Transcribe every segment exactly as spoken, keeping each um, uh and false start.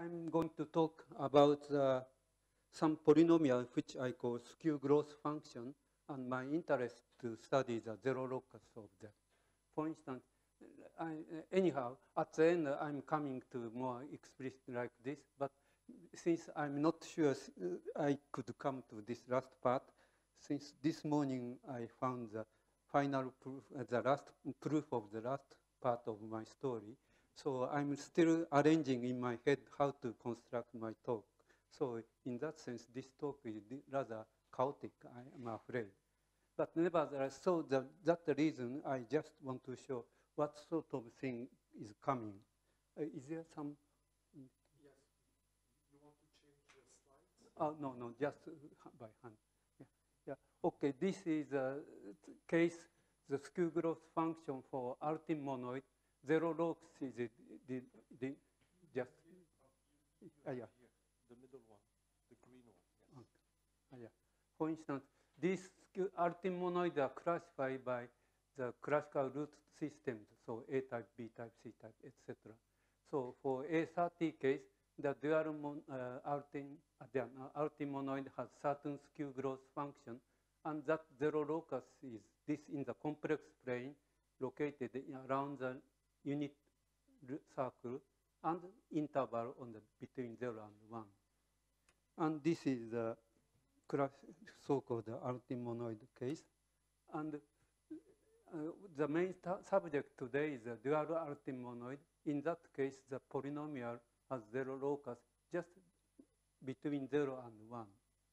I'm going to talk about uh, some polynomial which I call skew growth function, and my interest to study the zero locus of that. For instance, I, anyhow, at the end, I'm coming to more explicit like this, but since I'm not sure I could come to this last part, since this morning I found the final proof, uh, the last proof of the last part of my story, so I'm still arranging in my head how to construct my talk. So in that sense, this talk is rather chaotic, I am afraid. But nevertheless, so the, that's the reason I just want to show what sort of thing is coming. Uh, is there some? Yes. You want to change the slides? Oh, no, no, just by hand. Yeah, yeah. Okay, this is a case, the skew growth function for ultimate monoid. Zero locus is the, the, the just. Uh, yeah. Here, the middle one, the green one. Yes. Okay. Uh, yeah. For instance, these ultimate monoids are classified by the classical root systems, so A type, B type, C type, et cetera. So for A thirty case, the dual mon, uh, ultimate, uh, the uh, ultimate monoid has certain skew growth function, and that zero locus is this in the complex plane located around the unit circle and interval on the between zero and one. And this is the so-called ultimate monoid case. And uh, the main subject today is the dual ultimate monoid. In that case, the polynomial has zero locus just between zero and one.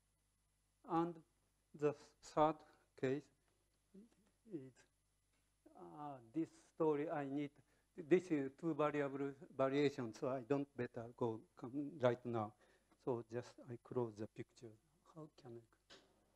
And the third case is uh, this story I need. This is two variable variation, so I don't better go come right now. So just I close the picture. How can I?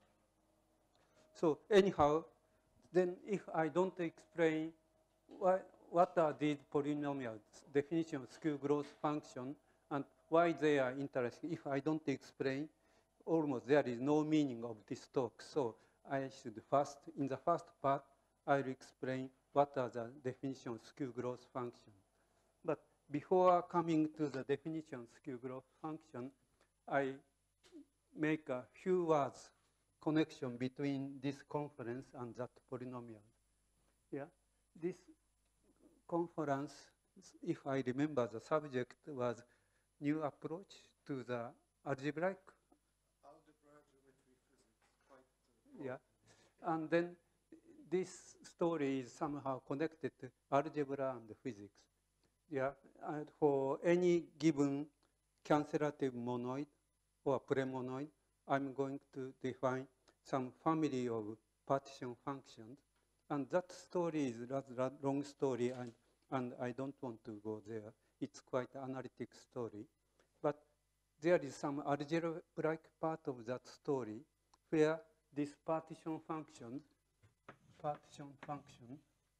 So anyhow, then if I don't explain what, what are these polynomials, definition of skew growth function, and why they are interesting, if I don't explain, almost there is no meaning of this talk. So I should first, in the first part, I'll explain what are the definition of skew growth function. But before coming to the definition of skew growth function, I make a few words connection between this conference and that polynomial. Yeah, this conference, if I remember, the subject was new approach to the algebraic. Algebra, geometry, physics, quite uh, Yeah, and then this story is somehow connected to algebra and physics. Yeah, and for any given cancelative monoid or premonoid, I'm going to define some family of partition functions. And that story is a rather long story, and, and I don't want to go there. It's quite an analytic story. But there is some algebraic part of that story where this partition function, partition function,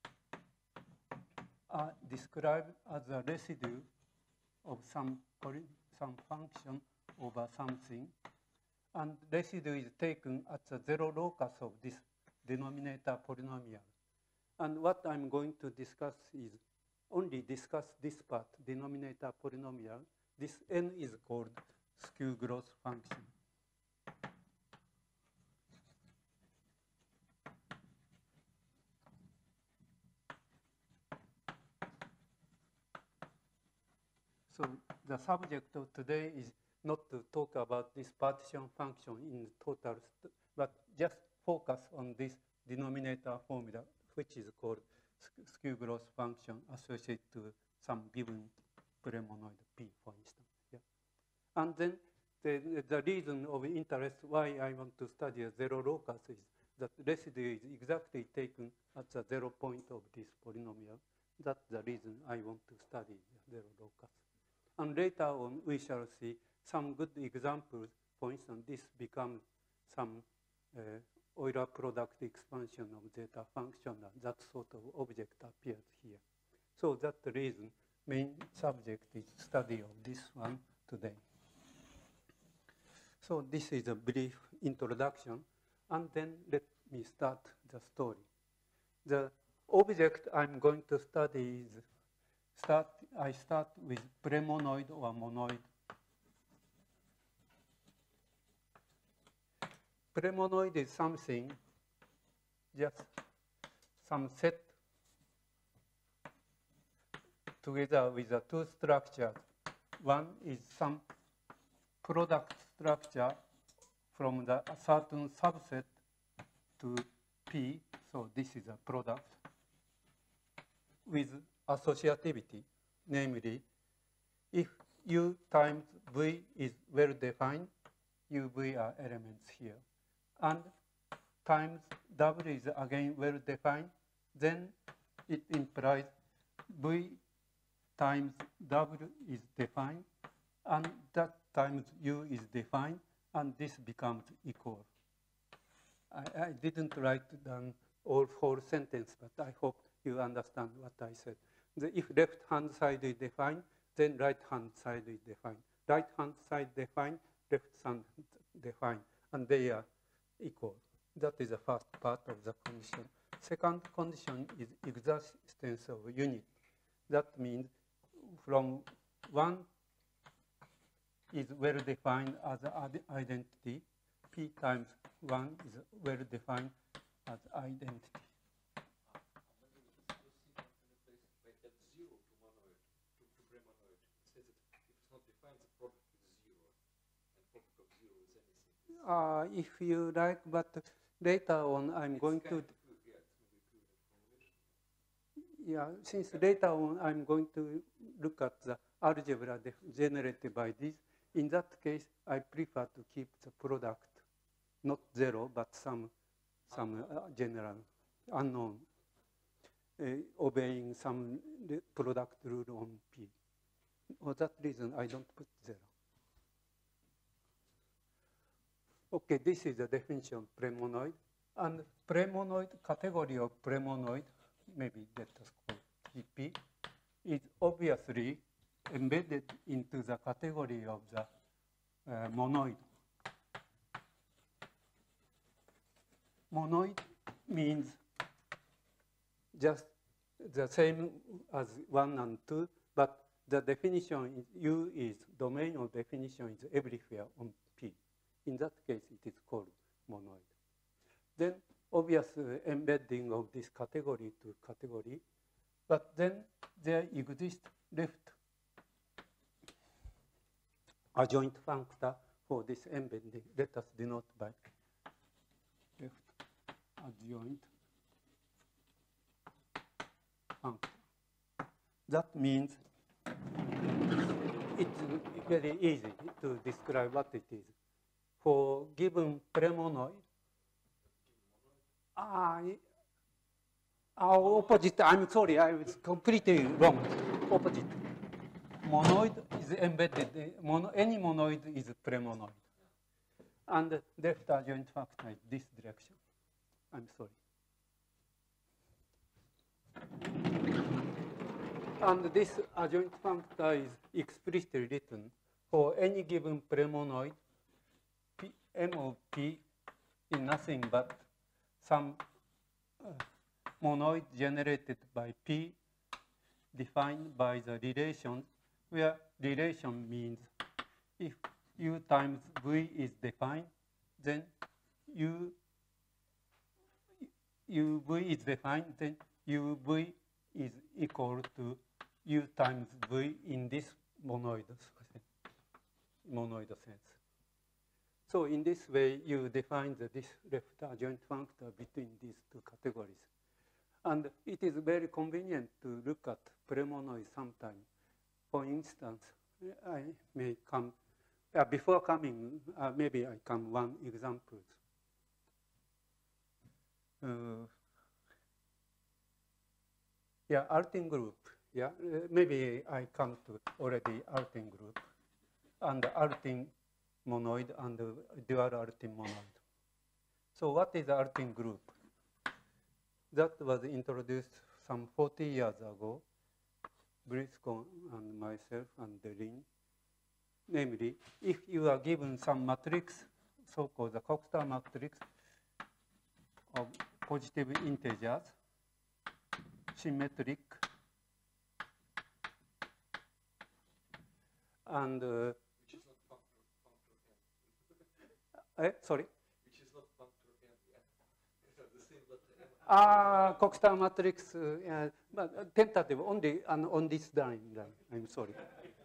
are described as a residue of some, some function over something. And residue is taken at the zero locus of this denominator polynomial. And what I'm going to discuss is only discuss this part, denominator polynomial. This n is called skew growth function. So the subject of today is not to talk about this partition function in total, but just focus on this denominator formula, which is called skew growth function associated to some given premonoid P, for instance. Yeah. And then the, the reason of interest why I want to study a zero locus is that residue is exactly taken at the zero point of this polynomial. That's the reason I want to study the zero locus. And later on, we shall see some good examples. For instance, this becomes some uh, Euler product expansion of zeta function, and that sort of object appears here. So that's the reason main subject is study of this one today. So this is a brief introduction, and then let me start the story. The object I'm going to study is Start, I start with premonoid or monoid premonoid is something, just some set together with the two structures. One is some product structure from the a certain subset to P, so this is a product, with associativity, namely, if U times V is well defined, U V are elements here, and times W is again well defined, then it implies V times W is defined, and that times U is defined, and this becomes equal. I, I didn't write down all whole sentence, but I hope you understand what I said. The, if left-hand side is defined, then right-hand side is defined. Right-hand side defined, left-hand defined, and they are equal. That is the first part of the condition. Second condition is existence of unit. That means from one is well defined as an identity, P times one is well defined as identity. Uh, if you like, but later on I'm going to, yeah, since later on I'm going to look at the algebra generated by this. In that case, I prefer to keep the product not zero, but some, some uh, general unknown, uh, obeying some product rule on P. For that reason, I don't put zero. Okay, this is the definition of premonoid. And premonoid, category of premonoid, maybe let us call T P, is obviously embedded into the category of the uh, monoid. Monoid means just the same as one and two, but the definition is U is, domain of definition is everywhere on P. In that case, it is called monoid. Then obvious uh, embedding of this category to category, but then there exists left adjoint functor for this embedding. Let us denote by left adjoint functor. That means it's very easy to describe what it is. For given premonoid, I, our opposite, I'm sorry, I was completely wrong. Opposite. Monoid is embedded, mono, any monoid is premonoid. And left adjoint factor is this direction. I'm sorry. And this adjoint factor is explicitly written for any given premonoid. P, M of P is nothing but some uh, monoid generated by P defined by the relation, where relation means if U times V is defined, then U, U V is defined, then U V is equal to U times V in this monoid, monoid sense. So in this way, you define the, this left adjoint functor between these two categories. And it is very convenient to look at premonoid sometime. For instance, I may come, uh, before coming, uh, maybe I come one example. Uh, yeah, Artin group. Yeah, uh, maybe I come to already Artin group. And Artin monoid and dual Artin monoid. So what is Artin group? That was introduced some forty years ago, Briscoe and myself and Lin. Namely, if you are given some matrix, so-called the Coxeter matrix of positive integers, symmetric, and uh, Which is not functor, functor n. eh, sorry? Which is not Ah, Cox-Star matrix, uh, yeah, but uh, tentative only on, on this line, line. I'm sorry.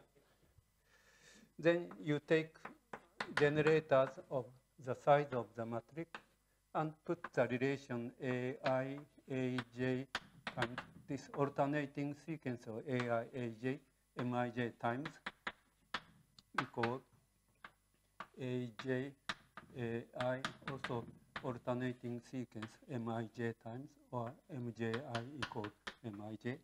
Then you take generators of the size of the matrix and put the relation A I, A J times this alternating sequence of A I, A J, M I J times equal A J, A I, also alternating sequence M I J times, or M J I equal M I J.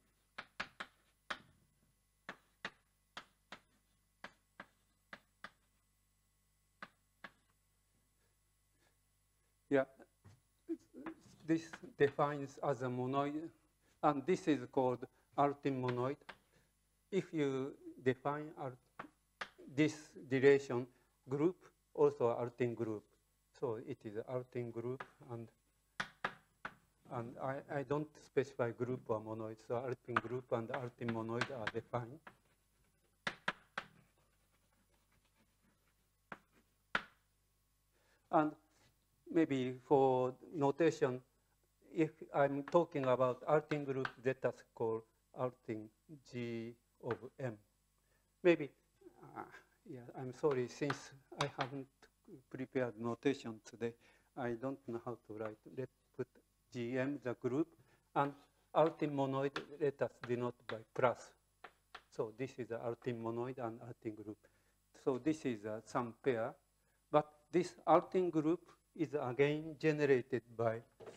Yeah, this defines as a monoid, and this is called Artin monoid. If you define this relation group, also Artin group, so it is Artin group, and and I, I don't specify group or monoid, so Artin group and Artin monoid are defined. And maybe for notation, if I'm talking about Artin group, let us call Artin G of M. Maybe, uh, yeah, I'm sorry, since I haven't prepared notation today, I don't know how to write. Let's put G M, the group, and Artin monoid, let us denote by plus. So this is the Artin monoid and Artin group. So this is uh, some pair, but this Artin group is again generated by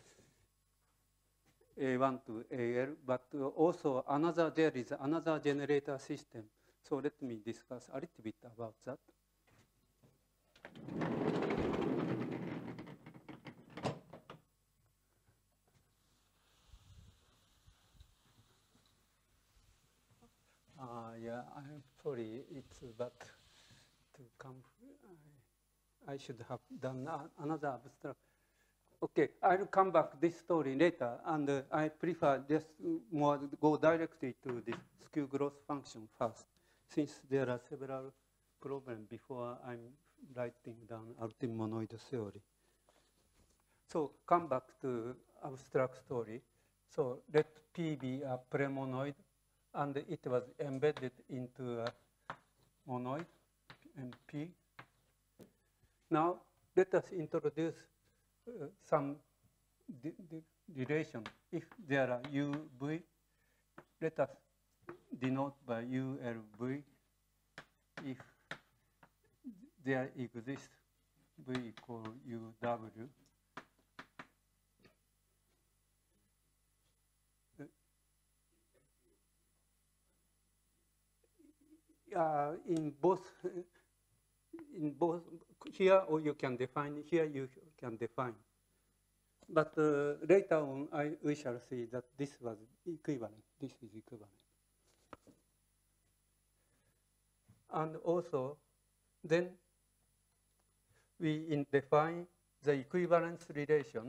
A one to A L, but also another, there is another generator system. So let me discuss a little bit about that. Uh, yeah, I'm sorry, it's but to come, I, I should have done another abstract. Okay, I'll come back this story later, and uh, I prefer just more go directly to this skew growth function first, since there are several problems before I'm writing down Artin monoid theory. So come back to abstract story. So let P be a premonoid, and it was embedded into a monoid, M P. Now let us introduce Uh, some relation. If there are U V, let us denote by U L V if there exists V equal U W. Uh, in both in both here, or you can define here, you can define. But uh, later on, I, we shall see that this was equivalent. This is equivalent. And also, then we in define the equivalence relation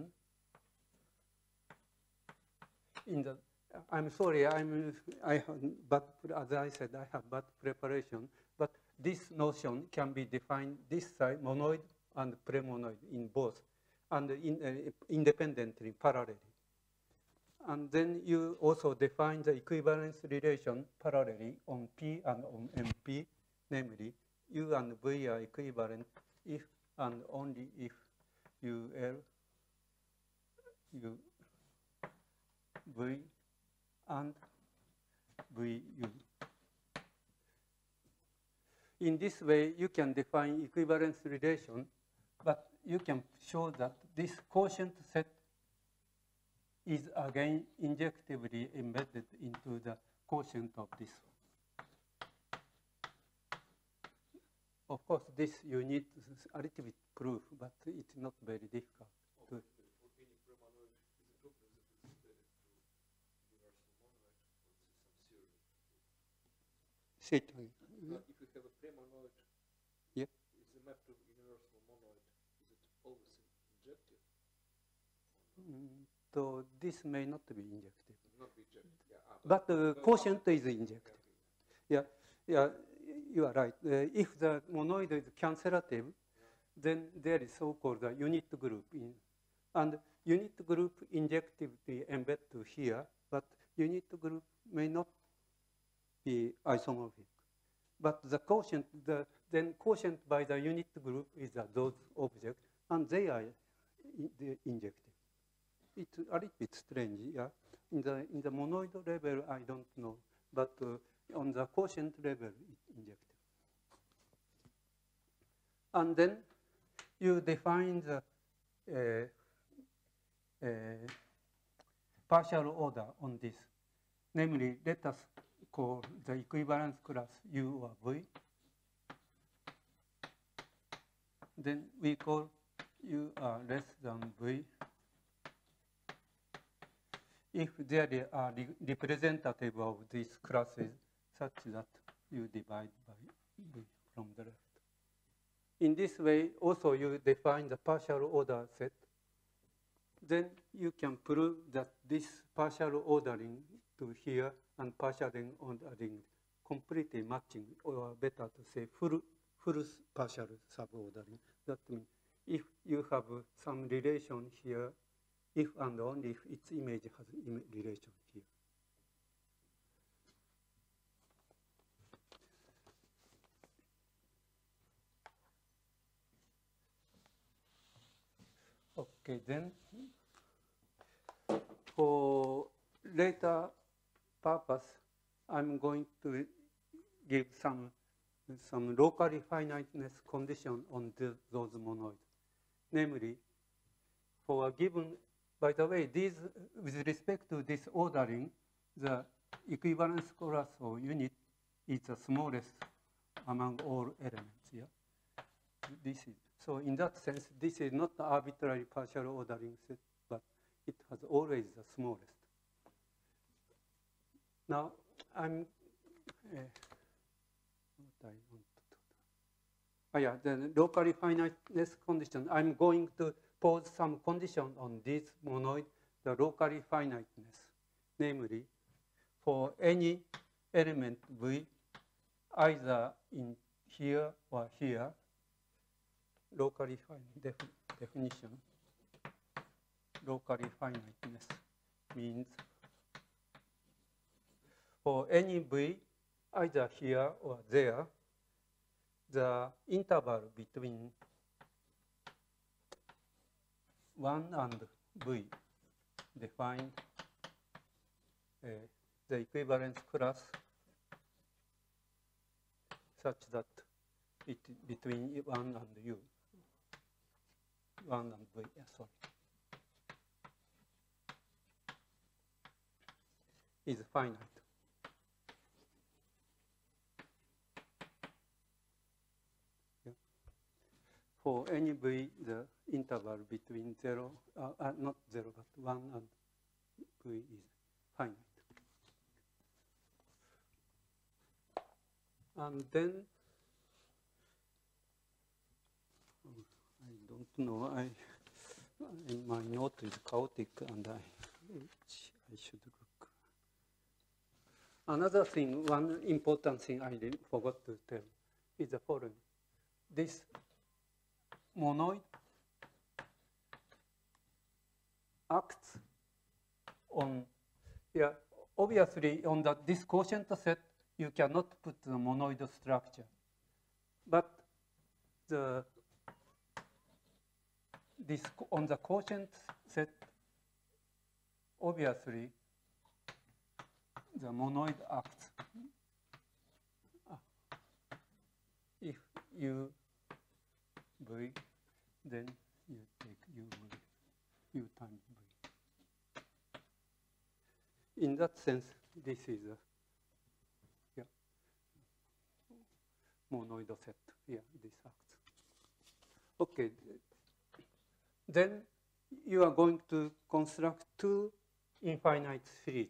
in the. I'm sorry, I'm I have, but as I said, I have bad preparation. But this notion can be defined this side, monoid and premonoid in both, and in, uh, independently, parallelly. And then you also define the equivalence relation parallelly on P and on M P, namely, U and V are equivalent if and only if U L, U, V, and V U. In this way, you can define equivalence relation, but you can show that this quotient set is again injectively embedded into the quotient of this. Of course, this you need a little bit proof, but it's not very difficult. To Say it again. But if you have a premonoid, yeah, is the map to universal monoid, is it always injective? Mm, so this may not be injective. Not be injective, yeah. Ah, But the uh, quotient is injective. Yeah, yeah, you are right. Uh, if the monoid is cancellative, yeah, then there is so-called a unit group in, and unit group injectively embed to here, but unit group may not be isomorphic. But the quotient, the, then quotient by the unit group is uh, those objects, and they are in, the injective. It's a little bit strange, yeah. In the, in the monoid level, I don't know, but uh, on the quotient level, it's injective. And then you define the uh, uh, partial order on this. Namely, let us call the equivalence class U or V. Then we call U are less than V if they are re representative of these classes such that you divide by V from the left. In this way, also you define the partial order set. Then you can prove that this partial ordering to here and partial ordering completely matching, or better to say full, full partial subordering. That means if you have some relation here, if and only if its image has im relation here. Okay, then for later purpose, I'm going to give some, some locally finiteness condition on the, those monoids. Namely, for a given, by the way, these, with respect to this ordering, the equivalence class or unit is the smallest among all elements. Yeah? This is, so in that sense, this is not the arbitrary partial ordering set, but it has always the smallest. Now, I'm, uh, what I want to do. Oh, yeah, the locally finiteness condition. I'm going to pose some condition on this monoid, the locally finiteness. Namely, for any element V, either in here or here, locally finite def definition, locally finiteness means for any V, either here or there, the interval between one and V defined uh, the equivalence class such that it between one and U, one and V, yeah, sorry, is finite. For any V, the interval between zero, uh, uh, not zero, but one and V is finite. And then, I don't know, I, my note is chaotic and I, I should look. Another thing, one important thing I forgot to tell is the following. This monoid acts on, yeah, obviously on that this quotient set, you cannot put the monoid structure. But the, this on the quotient set, obviously the monoid acts. Ah. If you V, then you take U V, U times V. In that sense, this is a yeah, monoid set. Yeah, this acts. Okay. Then you are going to construct two infinite series.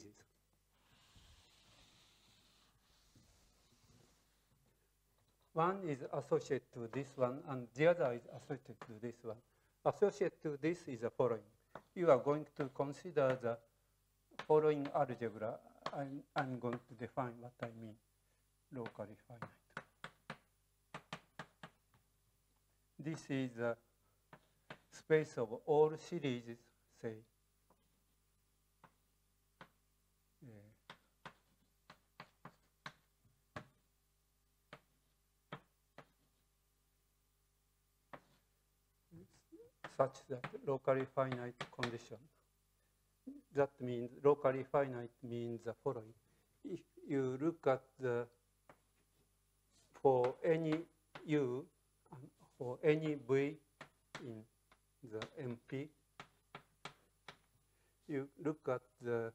One is associated to this one, and the other is associated to this one. Associated to this is the following. You are going to consider the following algebra. I'm, I'm going to define what I mean, locally finite. This is the space of all series say, uh, such that locally finite condition. That means locally finite means the following. If you look at the, for any u, for any v in the M P, you look at the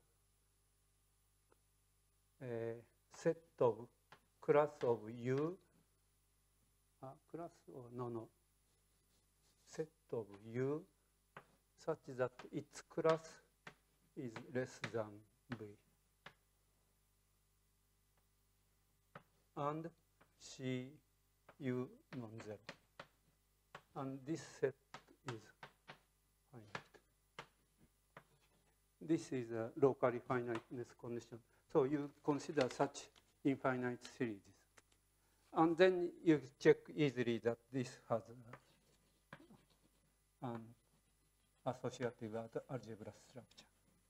uh, set of class of u, uh, class or no, no, set of u such that its class is less than v. And C u non-zero. And this set is finite. This is a locally finiteness condition. So you consider such infinite series. And then you check easily that this has a, an associative algebra structure.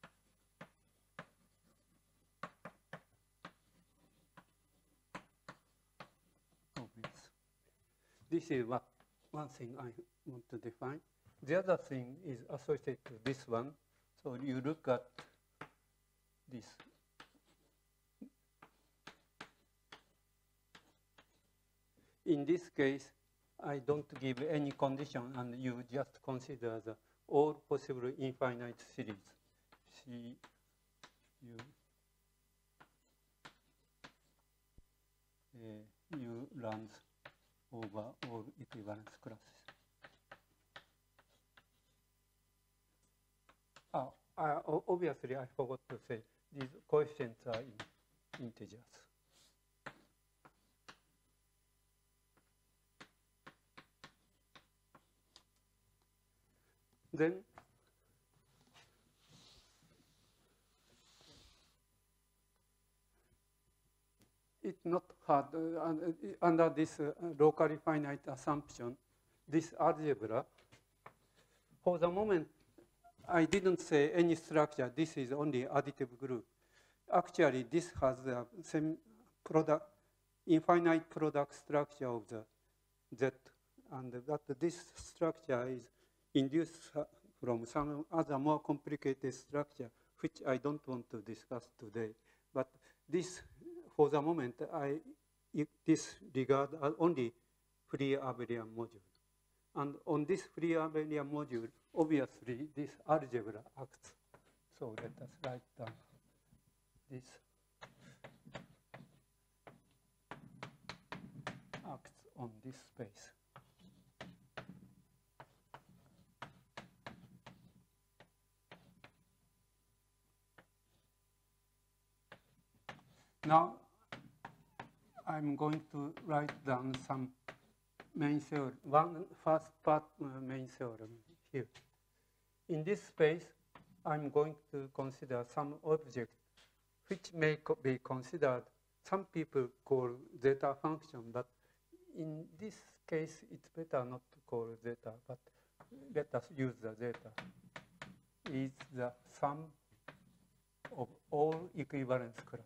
Obvious. This is what one thing I want to define. The other thing is associated to this one. So you look at this. In this case, I don't give any condition, and you just consider the all possible infinite series. C u uh, u runs over all equivalence classes. Ah, I, obviously, I forgot to say these coefficients are in integers. Then it's not hard uh, under this uh, locally finite assumption, this algebra. For the moment, I didn't say any structure. This is only additive group. Actually, this has a same product, infinite product structure of the Z, and that this structure is induced from some other more complicated structure, which I don't want to discuss today. But this, for the moment, I disregard only free abelian module. And on this free abelian module, obviously, this algebra acts. So let us write down this acts on this space. Now, I'm going to write down some main theorem, one first part uh, main theorem here. In this space, I'm going to consider some object which may co be considered, some people call zeta function, but in this case, it's better not to call zeta, but let us use the zeta. Is the sum of all equivalence classes.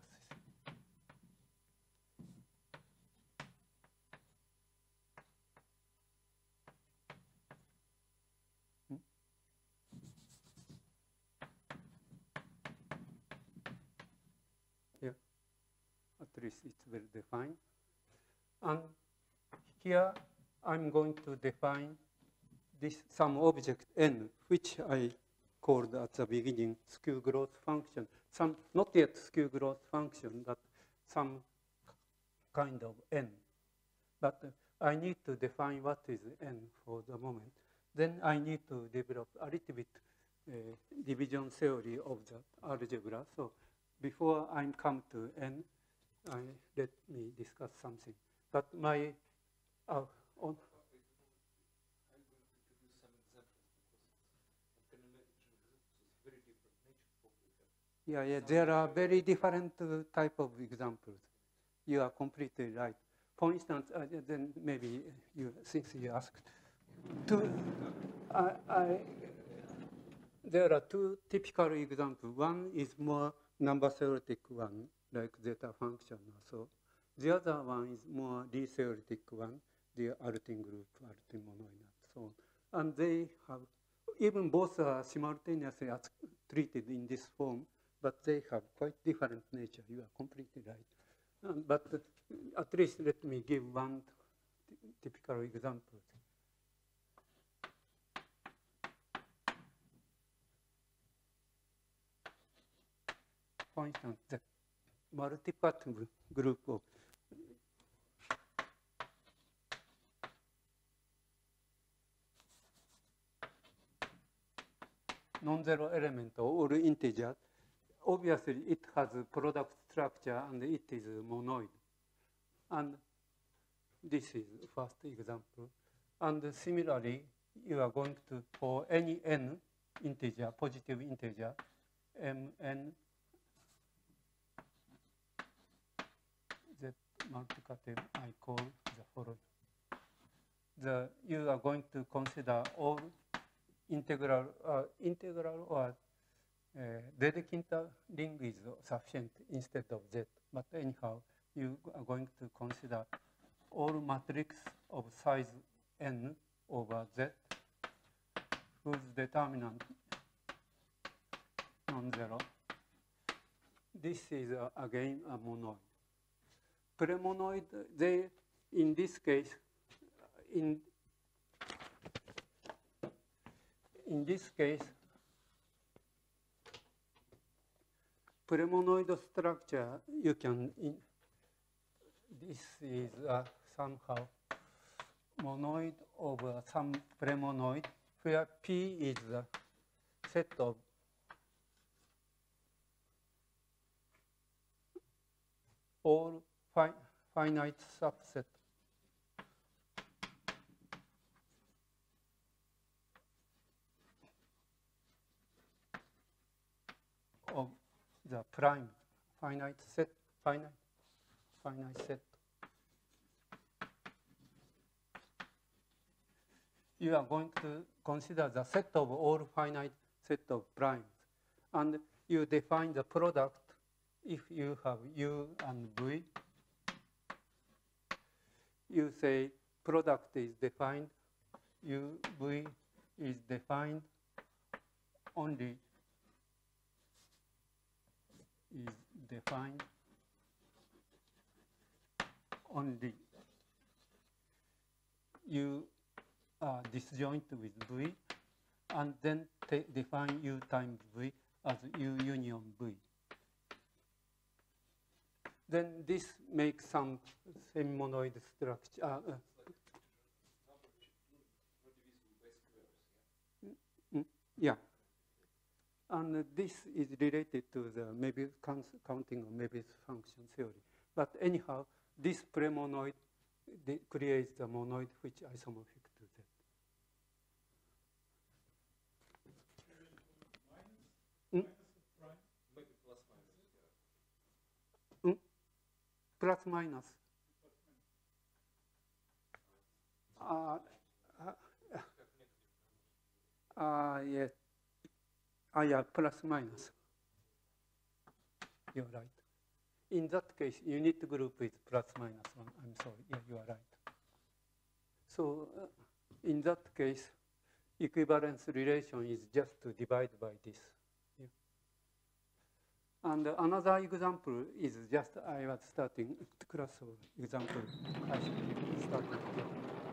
At least it's well defined. And here I'm going to define this some object n, which I called at the beginning skew growth function. Some not yet skew growth function, but some kind of n. But uh, I need to define what is n for the moment. Then I need to develop a little bit uh, division theory of the algebra. So before I come to n, I, let me discuss something. But my, uh, on, yeah, yeah, there are very different uh, type of examples. You are completely right. For instance, uh, then maybe you, since you asked, to, I, I, there are two typical examples. One is more number theoretic one, like zeta function or so. The other one is more D-theoretic one, the Artin group, Artin monoid, and so on. And they have, even both are simultaneously treated in this form, but they have quite different nature. You are completely right. Um, but uh, at least let me give one typical example. For instance, the multi-part group of non-zero element or integer. Obviously, it has a product structure and it is monoid. And this is the first example. And similarly, you are going to, for any n integer, positive integer, mn z multiplicative, I call the following. The, you are going to consider all integral, uh, integral or uh, Dedekind ring is sufficient instead of Z. But anyhow, you are going to consider all matrix of size n over Z, whose determinant non-zero. This is uh, again a monoid. Premonoid, they, in this case, in in this case, premonoid structure, you can, in, this is uh, somehow monoid over some premonoid, where P is the set of all fi finite subset of the prime finite set, finite, finite set. You are going to consider the set of all finite set of primes. And you define the product if you have U and V. You say product is defined, U, V is defined only is defined only U are disjoint with V, and then define U times V as U union V. Then this makes some semi-monoid structure. Uh, uh, mm, yeah. And uh, this is related to the Möbius counting of Möbius function theory. But anyhow, this premonoid creates the monoid which is isomorphic to Z. Mm? Maybe plus minus, yeah. Mm? Plus minus. Uh, uh, uh, yes. Ah, yeah, plus minus. You're right. In that case, unit group is plus minus one. I'm sorry. Yeah, you are right. So uh, in that case, equivalence relation is just to divide by this. Yeah. And another example is just I was starting class of example. I started here.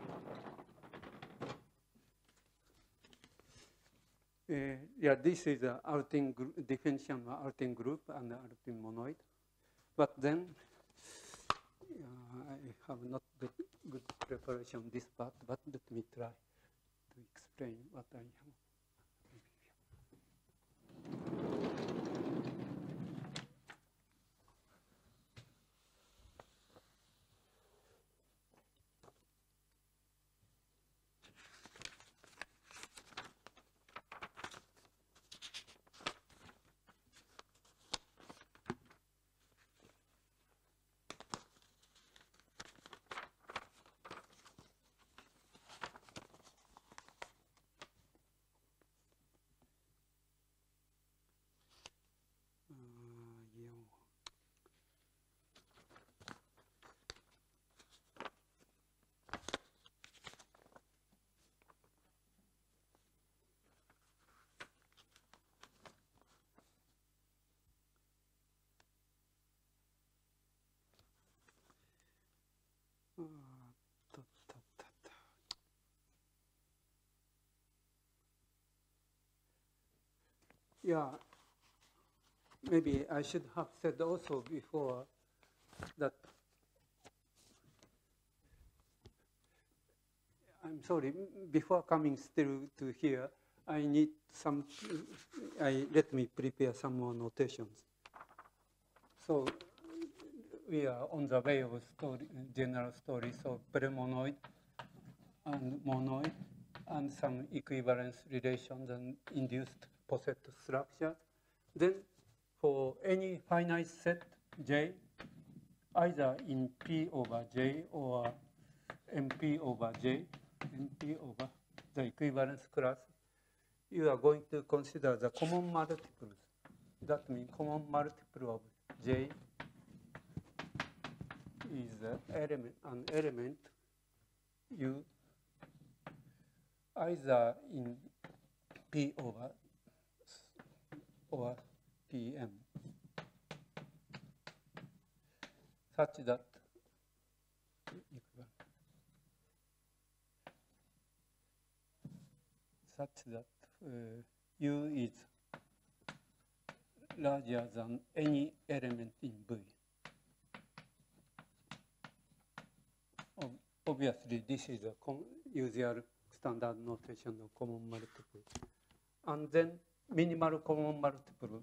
Uh, yeah, this is the Artin definition of Artin group and the Artin monoid. But then uh, I have not the good preparation on this part, but let me try to explain what I have. Yeah, maybe I should have said also before that I'm sorry, before coming still to here, I need some, I, let me prepare some more notations. So we are on the way of story, general story, so premonoid and monoid, and some equivalence relations and induced poset structure. Then for any finite set J, either in P over J or M P over J, M P over the equivalence class, you are going to consider the common multiples. That means common multiple of J is a element, an element U either in P over or P M, such that such that uh, U is larger than any element in V. Obviously, this is a usual standard notation of common multiple. And then minimal common multiple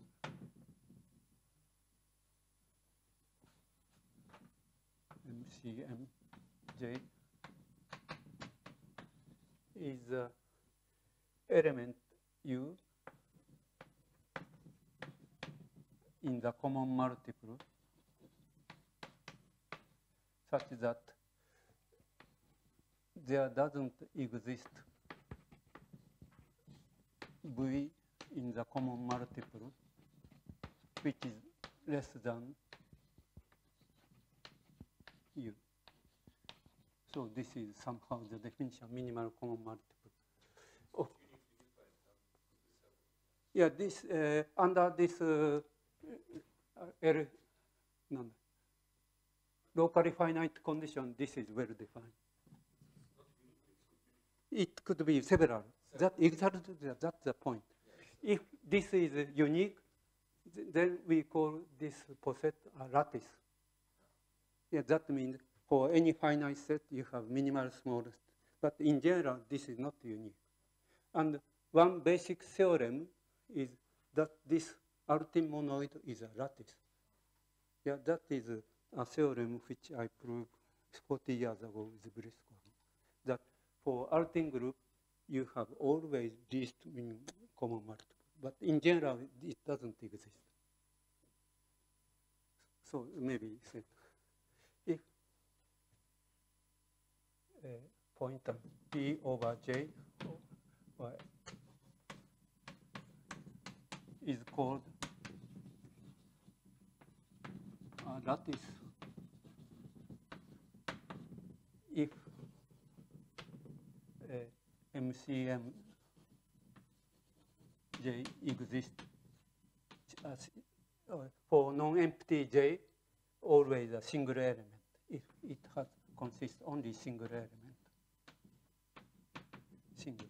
M C M J is uh, element U in the common multiple such that there doesn't exist V in the common multiple which is less than U. So this is somehow the definition of minimal common multiple. Oh. Yeah, this uh, under this uh, L, no, locally finite condition, this is well defined. It could be several. That exactly that's the point. If this is unique, then we call this poset a lattice. Yeah, that means for any finite set you have minimal smallest. But in general, this is not unique. And one basic theorem is that this ultimonoid is a lattice. Yeah, that is a, a theorem which I proved forty years ago with Briscoe. That for Artin group, you have always least common multiple. But in general, it doesn't exist. So maybe say, if a pointer P over J or is called a lattice if uh, M C M J exists as, uh, for non-empty J, always a single element. If it has consists only single element, single.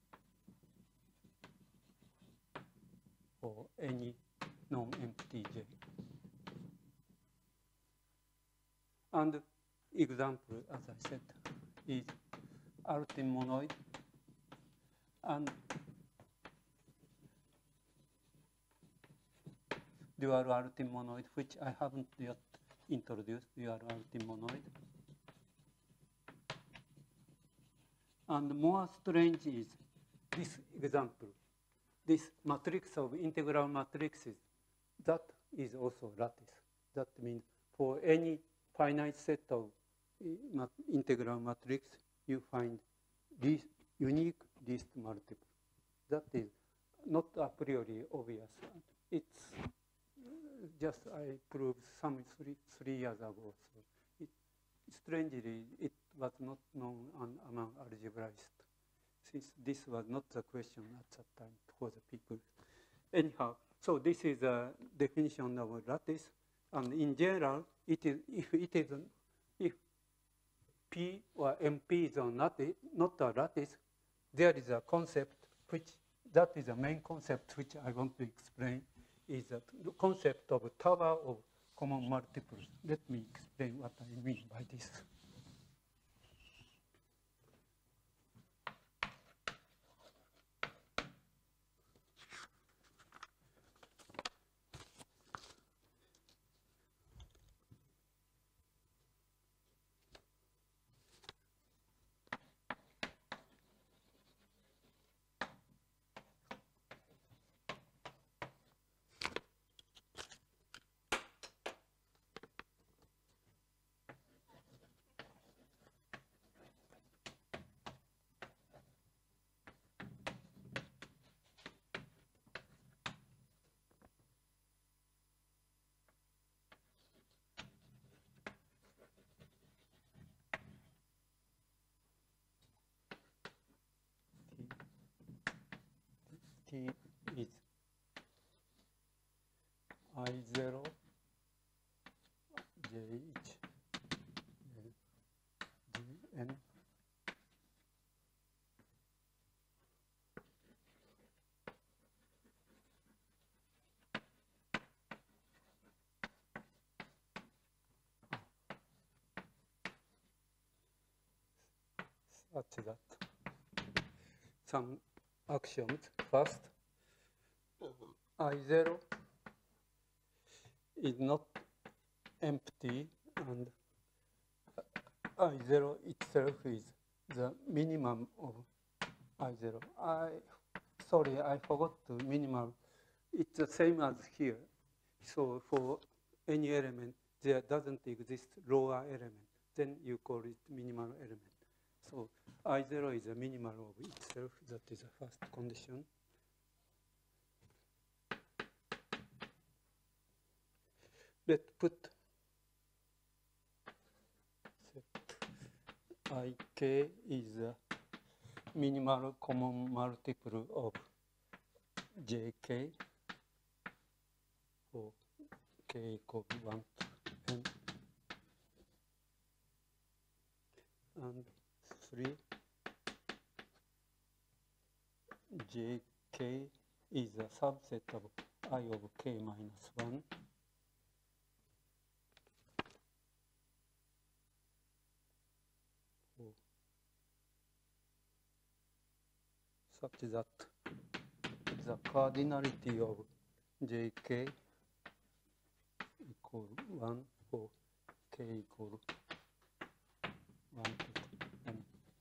For any non-empty J. And example, as I said, is ultimonoid and dual ultimonoid, which I haven't yet introduced, dual ultimonoid. And more strange is this example. This matrix of integral matrices, that is also lattice. That means for any finite set of uh, integral matrix, you find this unique least multiple. That is not a priori obvious. It's just I proved some three, three years ago. So it, strangely, it was not known on, among algebraists, since this was not the question at that time for the people. Anyhow, so this is a definition of a lattice, and in general, it is if it is an, if P or M P is a lattice, not a lattice, there is a concept which that is the main concept which I want to explain, is the concept of tower of common multiples. Let me explain what I mean by this. T is I zero, J H, G N, such that some axioms. First, I zero is not empty, and I zero itself is the minimum of I zero. I sorry, I forgot the minimal. It's the same as here. So for any element, there doesn't exist lower element. Then you call it minimal element. So I zero is a minimal of itself. That is the first condition. Let's put set Ik is a minimal common multiple of Jk for k equals one to n, and three, Jk is a subset of I of k minus one, such that the cardinality of Jk equal one for k equal one to n.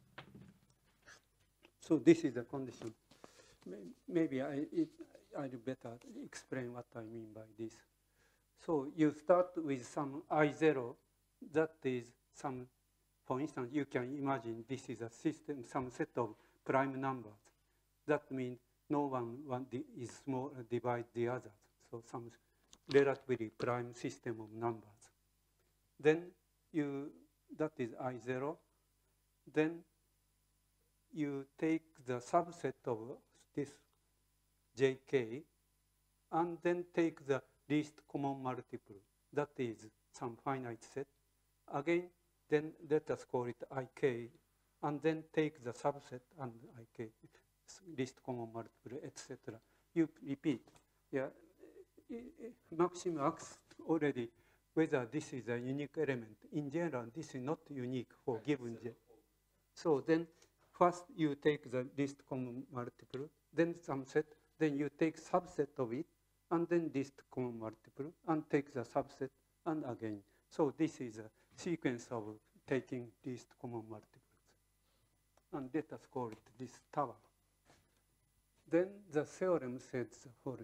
So this is the condition. Maybe I, it, I'd better explain what I mean by this. So you start with some I zero, that is some, for instance, you can imagine this is a system, some set of prime numbers. That means no one, one is small, uh, divide the others. So some relatively prime system of numbers. Then you, that is I zero. Then you take the subset of this Jk, and then take the least common multiple. That is some finite set. Again, then let us call it Ik, and then take the subset and Ik, least common multiple, et cetera. You repeat. Yeah, Maxim asked already whether this is a unique element. In general, this is not unique for given J. So then, first you take the least common multiple, then some set, then you take subset of it, and then least common multiple, and take the subset, and again. So this is a sequence of taking least common multiples. And let us call it this tower. Then the theorem says the following.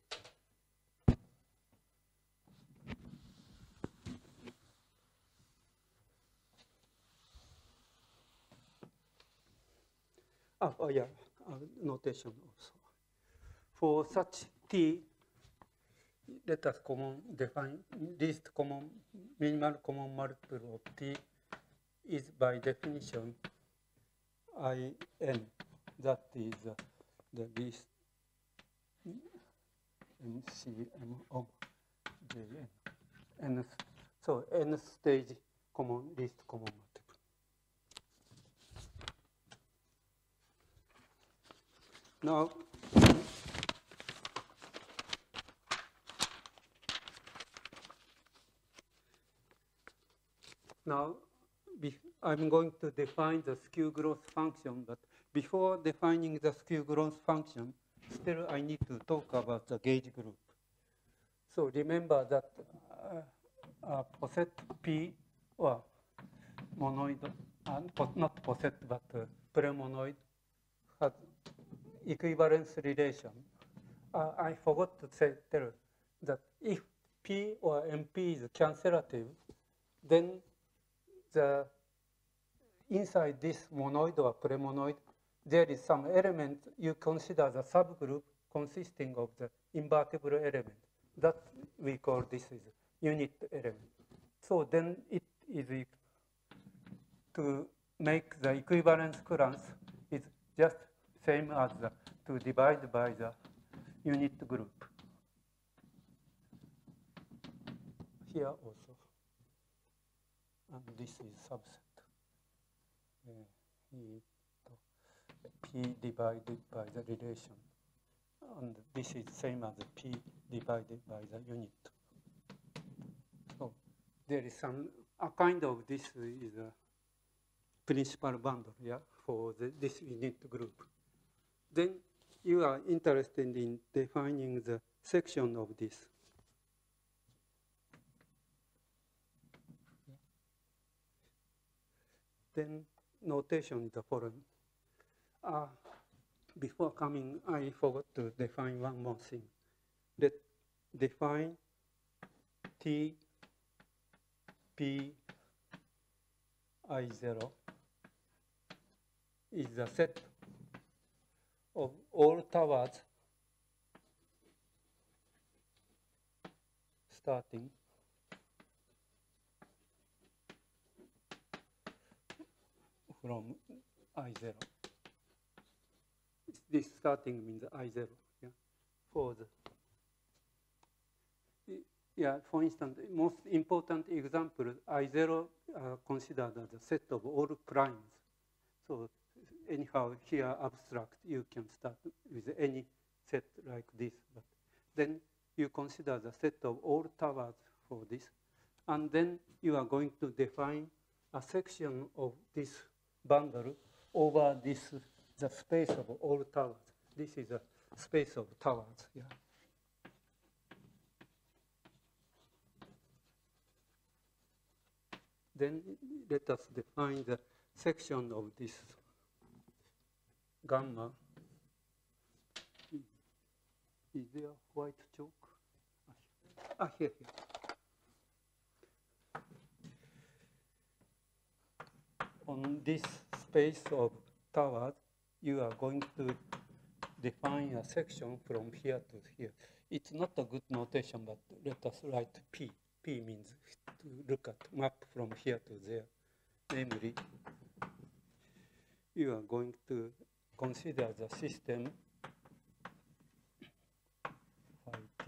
Oh, oh yeah, uh, notation also. For such T, let us common define least common, minimal common multiple of T is by definition I n. That is uh, the least M C M of J n. n. So n stage common, least common multiple. Now, Now, be, I'm going to define the skew growth function, but before defining the skew growth function, still I need to talk about the gauge group. So remember that uh, uh, poset P or monoid, uh, not poset but uh, premonoid has equivalence relation. Uh, I forgot to say tell that if P or M P is cancelative, then the inside this monoid or premonoid, there is some element you consider the subgroup consisting of the invertible element. That we call this is unit element. So then it is to make the equivalence class is just same as the, to divide by the unit group. Here also, and this is subset. Uh, P divided by the relation, and this is same as P divided by the unit. So there is some a kind of this is a principal bundle, yeah, for the, this unit group. Then you are interested in defining the section of this. Then notation is the following. Uh, before coming, I forgot to define one more thing. Let define T P I zero is the set of all towers starting from I zero. This starting means I zero, yeah, for the, yeah, for instance, most important example, I zero uh, considered as a set of all primes. So anyhow, here abstract, you can start with any set like this, but then you consider the set of all towers for this, and then you are going to define a section of this bundle over this, the space of all towers. This is a space of towers, yeah. Then let us define the section of this gamma. Is there white chalk? Ah, here, here. On this space of towers, you are going to define a section from here to here. It's not a good notation, but let us write P. P means to look at map from here to there. Namely, you are going to consider the system phi t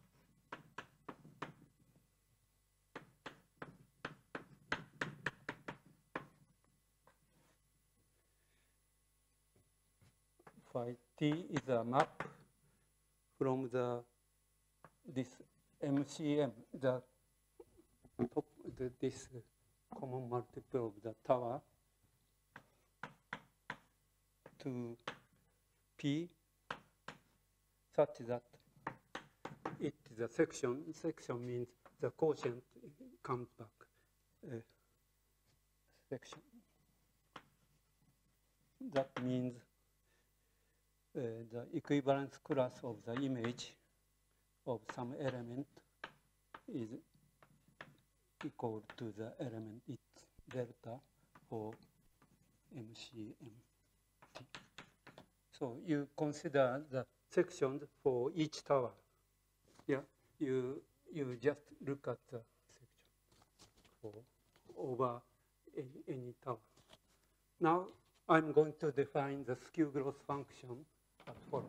phi t is a map from the this M C M, the top, the, this common multiple of the tower to P such that it is a section. Section means the quotient comes back. Uh, section. That means uh, the equivalence class of the image of some element is equal to the element its delta for M C M T. So you consider the sections for each tower. Yeah, you you just look at the section for over any, any tower. Now I'm going to define the skew growth function as follows.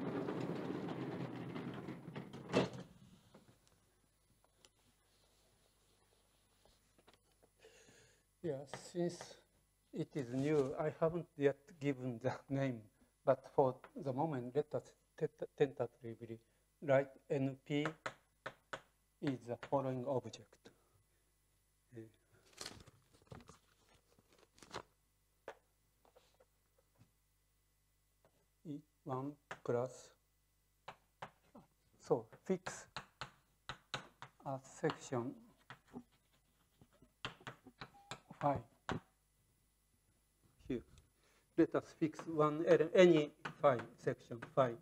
Yeah, since it is new, I haven't yet given the name, but for the moment, let us tentatively write N P is the following object. Uh, one plus, so fix a section phi here. Let us fix one any phi section phi.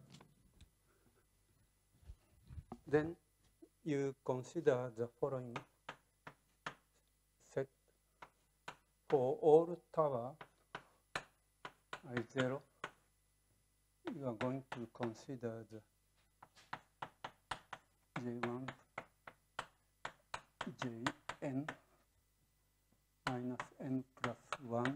Then you consider the following set for all tower I zero. You are going to consider the J one, Jn minus n plus one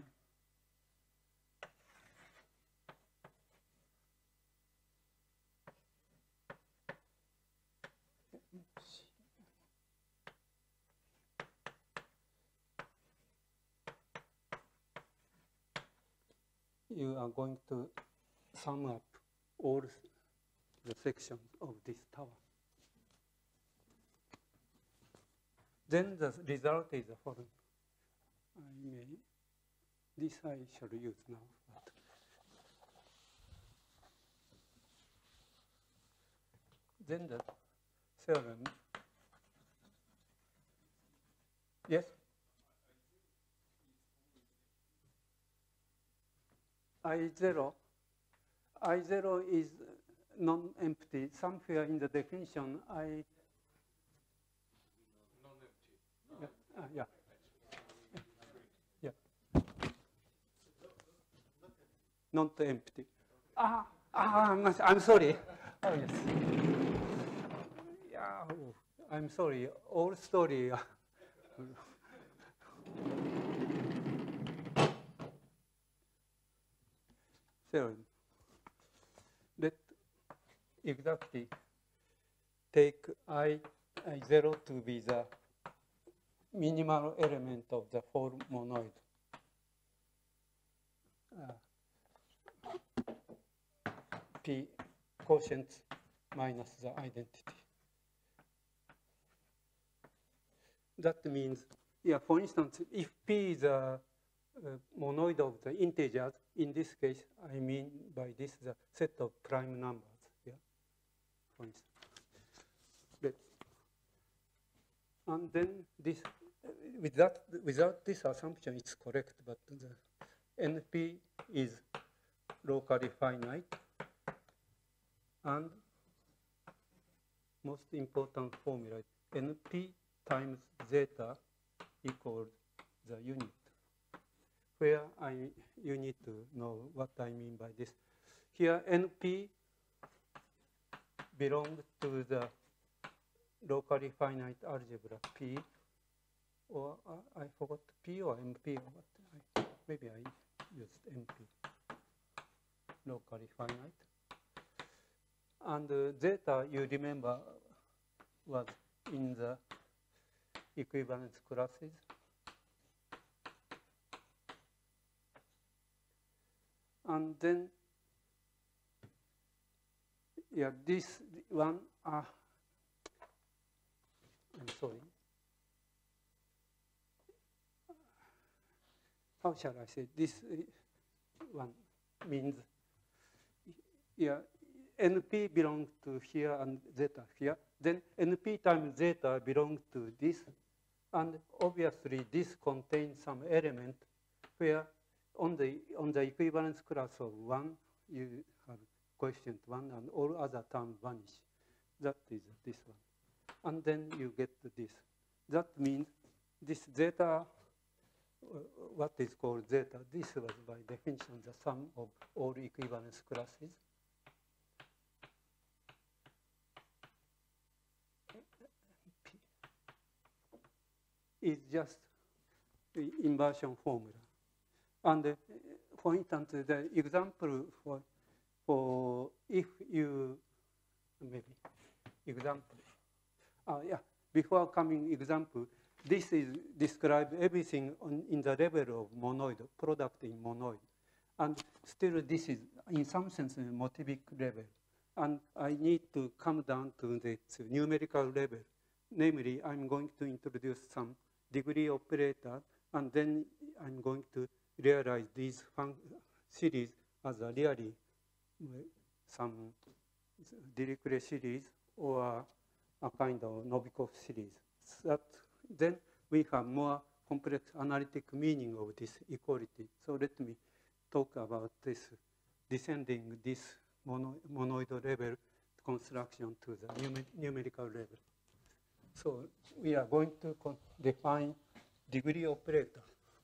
you are going to sum up all the sections of this tower. Then the result is the following. I may, this I shall use now. But then the theorem, yes? I zero, I zero is non-empty. Somewhere in the definition, I Non-empty. yeah, uh, yeah, yeah, not empty. Ah, ah, I'm, I'm sorry. Oh yes. Yeah, oh, I'm sorry. All story. Theorem. Let exactly take I, I zero to be the minimal element of the whole monoid. Uh, P quotient minus the identity. That means, yeah, for instance, if P is a Uh, monoid of the integers, in this case, I mean by this the set of prime numbers. Yeah, for instance. But, and then this, uh, with that, without this assumption, it's correct. But the N P is locally finite, and most important formula, N P times zeta equals the unit. Where I, you need to know what I mean by this. Here, N P belongs to the locally finite algebra P, or uh, I forgot P or M P, or what? I, maybe I used M P, locally finite. And uh, zeta, you remember, was in the equivalence classes. And then, yeah, this one, uh, I'm sorry. How shall I say? This one means, yeah, N P belongs to here and zeta here. Then N P times zeta belongs to this. And obviously, this contains some element where On the, on the equivalence class of one, you have coefficient one, and all other terms vanish. That is this one. And then you get this. That means this zeta, uh, what is called zeta, this was by definition the sum of all equivalence classes. Is just the inversion formula. And uh, for instance, the example for, for if you, maybe, example. Uh, yeah, before coming example, this is describe everything on, in the level of monoid, product in monoid. And still this is, in some sense, a motivic level. And I need to come down to the numerical level. Namely, I'm going to introduce some degree operator, and then I'm going to realize these series as a really some Dirichlet series or a kind of Novikov series. That, then we have more complex analytic meaning of this equality. So let me talk about this descending this mono, monoid level construction to the numer numerical level. So we are going to define degree operator.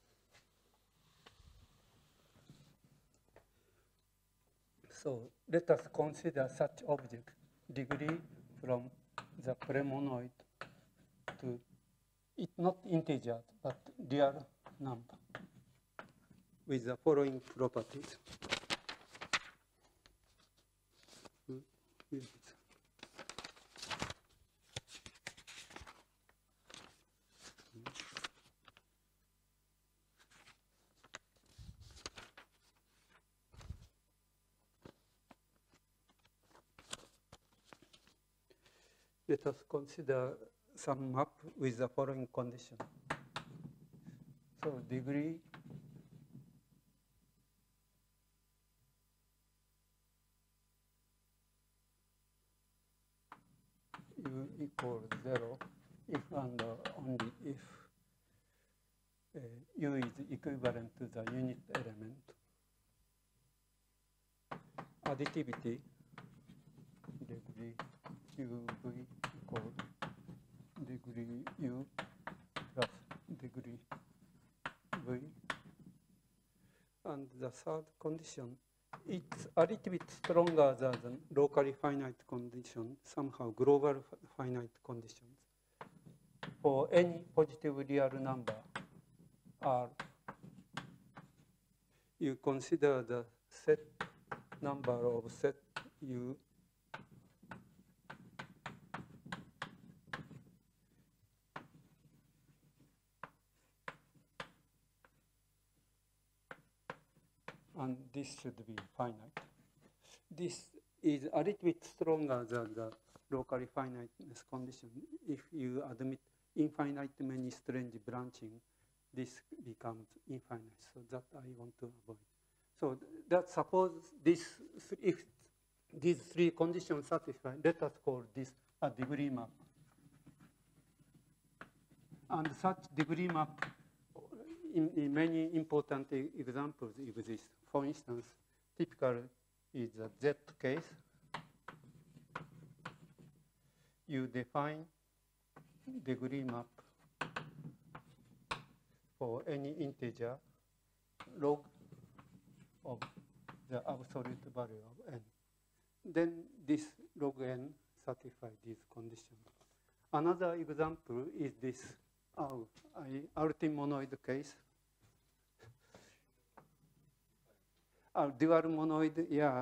So let us consider such object, degree from the premonoid to, it not integer, but real number with the following properties. Yes. Let us consider some map with the following condition. So degree u equals zero if and only if uh, u is equivalent to the unit element. Additivity degree uv equals degree u plus degree v. And the third condition, it's a little bit stronger than the locally finite condition, somehow global finite conditions. For any positive real number R, you consider the set number of set U and this should be finite. This is a little bit stronger than the locally finiteness condition. If you admit infinite many strange branching, this becomes infinite. So that I want to avoid. So that suppose this, if these three conditions satisfy, let us call this a degree map. And such degree map in, in many important examples exist. For instance, typical is the Z case. You define degree map for any integer log of the absolute value of n. Then this log n satisfies these conditions. Another example is this oh, ultimonoid case. Uh, dual monoid, yeah.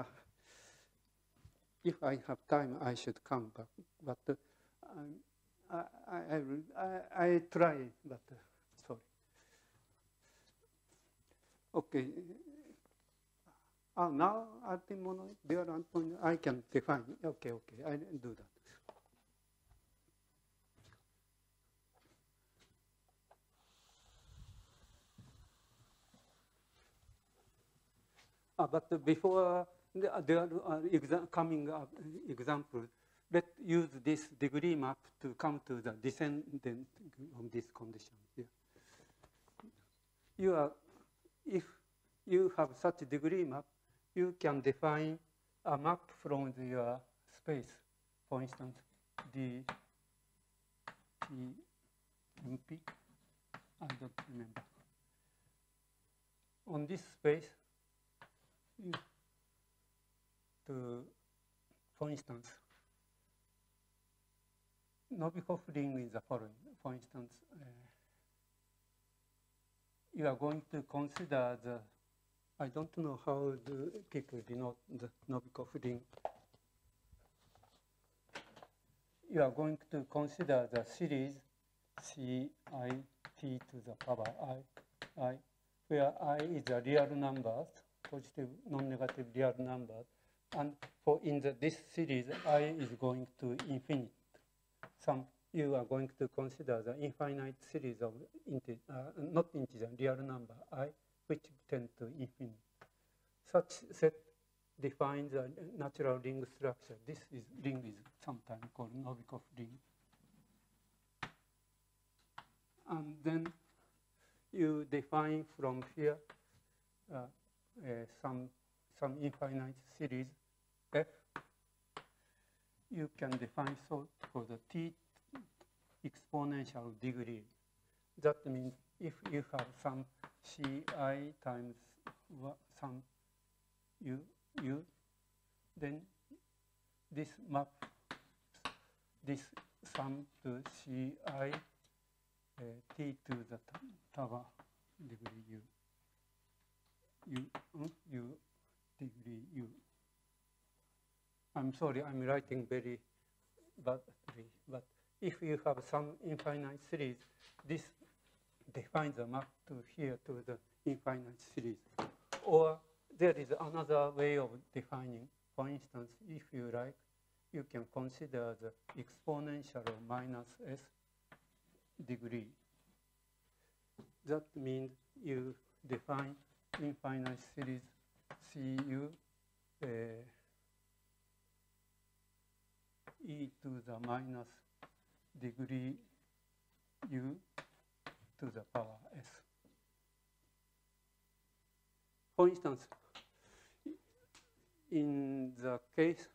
If I have time, I should come back. But uh, I, I, I, I try, but uh, sorry. Okay. Uh, now, ultimonoid, dual ultimonoid, I can define. Okay, okay, I do that. Uh, but before the, the uh, exa coming uh, example, let's use this degree map to come to the descendant of this condition here. You are, if you have such a degree map, you can define a map from the, your space. For instance, D T M P, I don't remember. On this space, to, for instance, Novikov ring is the following. For instance, uh, you are going to consider the, I don't know how the people denote the Novikov ring. You are going to consider the series C I T to the power I, I, where I is a real numbers, positive non-negative real numbers, and for in the, this series I is going to infinite. Some you are going to consider the infinite series of integer, uh, not integer, real number I, which tend to infinite. Such set define the natural ring structure. This is ring is sometimes called Novikov ring. And then you define from here uh, uh, some some infinite series f. You can define so for the t exponential degree. That means if you have some ci times some u u, then this map this sum to ci uh, t to the tower degree u u uh, u degree u. I'm sorry, I'm writing very badly, but if you have some infinite series, this defines the map to here to the infinite series. Or there is another way of defining. For instance, if you like, you can consider the exponential of minus s degree. That means you define infinite series Cu uh, e to the minus degree u to the power s. For instance, in the case,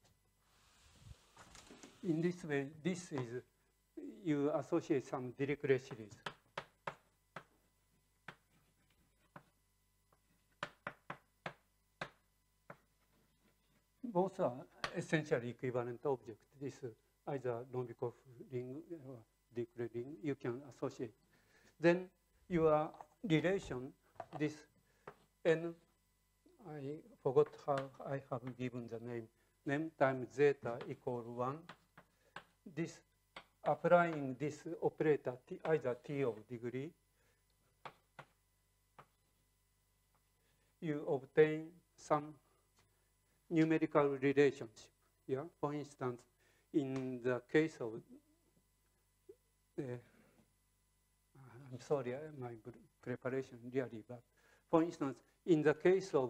in this way, this is, you associate some Dirichlet series. Both are essentially equivalent objects. This is either Novikov ring or Dirichlet ring, you can associate. Then your relation, this n, I forgot how I have given the name, name times zeta equal one. This, applying this operator, t, either t of degree, you obtain some numerical relationship. Yeah, for instance, in the case of, uh, I'm sorry, my preparation really bad. For instance, in the case of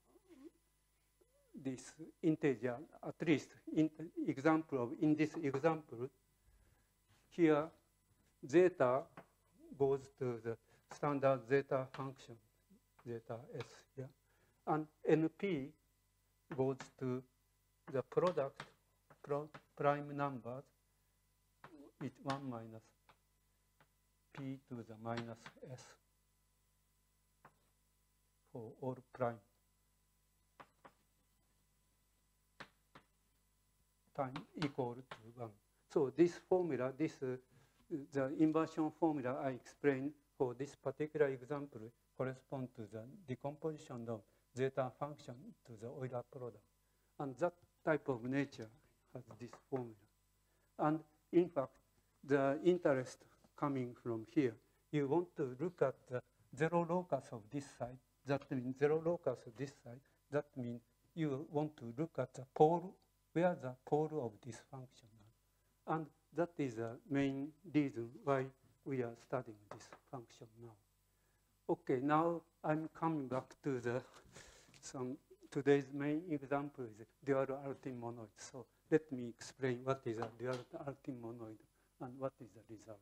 this integer, at least in example of, in this example, here zeta goes to the standard zeta function, zeta s, yeah, and np goes to the product pro prime numbers with one minus p to the minus s for all prime time equal to one. So this formula, this uh, the inversion formula I explained for this particular example corresponds to the decomposition of zeta function to the Euler product. And that type of nature has this formula. And in fact, the interest coming from here, you want to look at the zero locus of this side. That means zero locus of this side. That means you want to look at the pole, where the pole of this function are. And that is the main reason why we are studying this function now. Okay, now I'm coming back to the some today's main example is dual Artin monoid. So let me explain what is a dual Artin monoid and what is the result.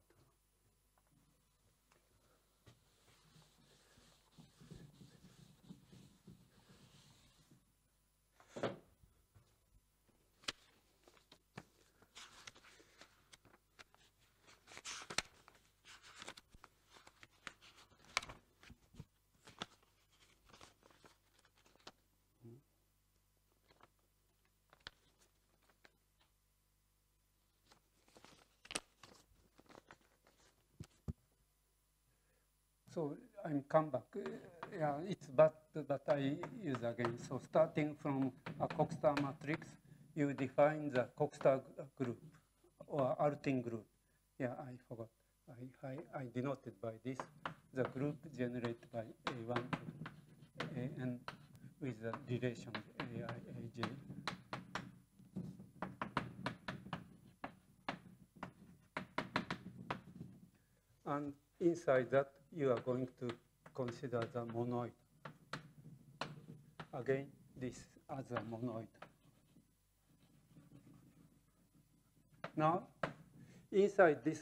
So I'm come back. Uh, yeah, it's bad, but I use again. So starting from a Cox-Star matrix, you define the Cox-Star group or Artin group. Yeah, I forgot. I, I, I denoted by this the group generated by A one to A n with the relation A I, A j. And inside that, you are going to consider the monoid. Again, this as a monoid. Now, inside this,